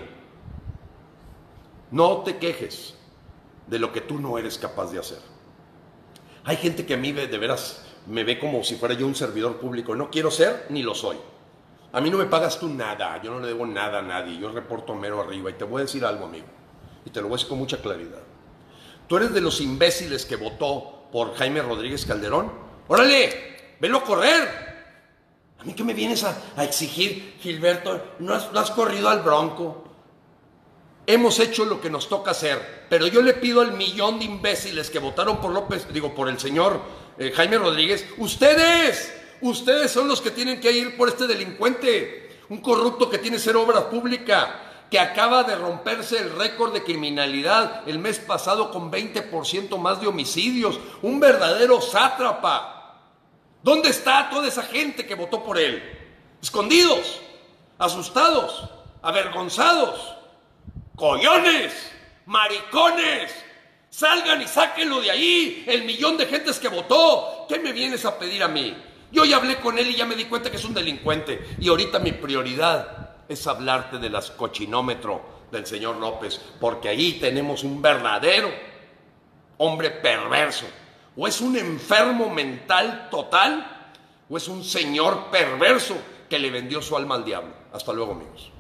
No te quejes de lo que tú no eres capaz de hacer. Hay gente que a mí de veras me ve como si fuera yo un servidor público. No quiero ser ni lo soy. A mí no me pagas tú nada, yo no le debo nada a nadie. Yo reporto mero arriba. Y te voy a decir algo, amigo, y te lo voy a decir con mucha claridad. Tú eres de los imbéciles que votó por Jaime Rodríguez Calderón. ¡Órale! ¡Velo a correr! ¿A mí qué me vienes a exigir, Gilberto? ¿No has corrido al Bronco? Hemos hecho lo que nos toca hacer, pero yo le pido al millón de imbéciles que votaron por el señor Jaime Rodríguez, ustedes son los que tienen que ir por este delincuente, un corrupto que tiene 0 obra pública, que acaba de romperse el récord de criminalidad el mes pasado con 20% más de homicidios, un verdadero sátrapa. ¿Dónde está toda esa gente que votó por él? Escondidos, asustados, avergonzados. ¡Collones! ¡Maricones! Salgan y sáquenlo de ahí, el millón de gentes que votó. ¿Qué me vienes a pedir a mí? Yo ya hablé con él y ya me di cuenta que es un delincuente. Y ahorita mi prioridad es hablarte del cochinómetro del señor López, porque ahí tenemos un verdadero hombre perverso. O es un enfermo mental total, o es un señor perverso que le vendió su alma al diablo. Hasta luego, amigos.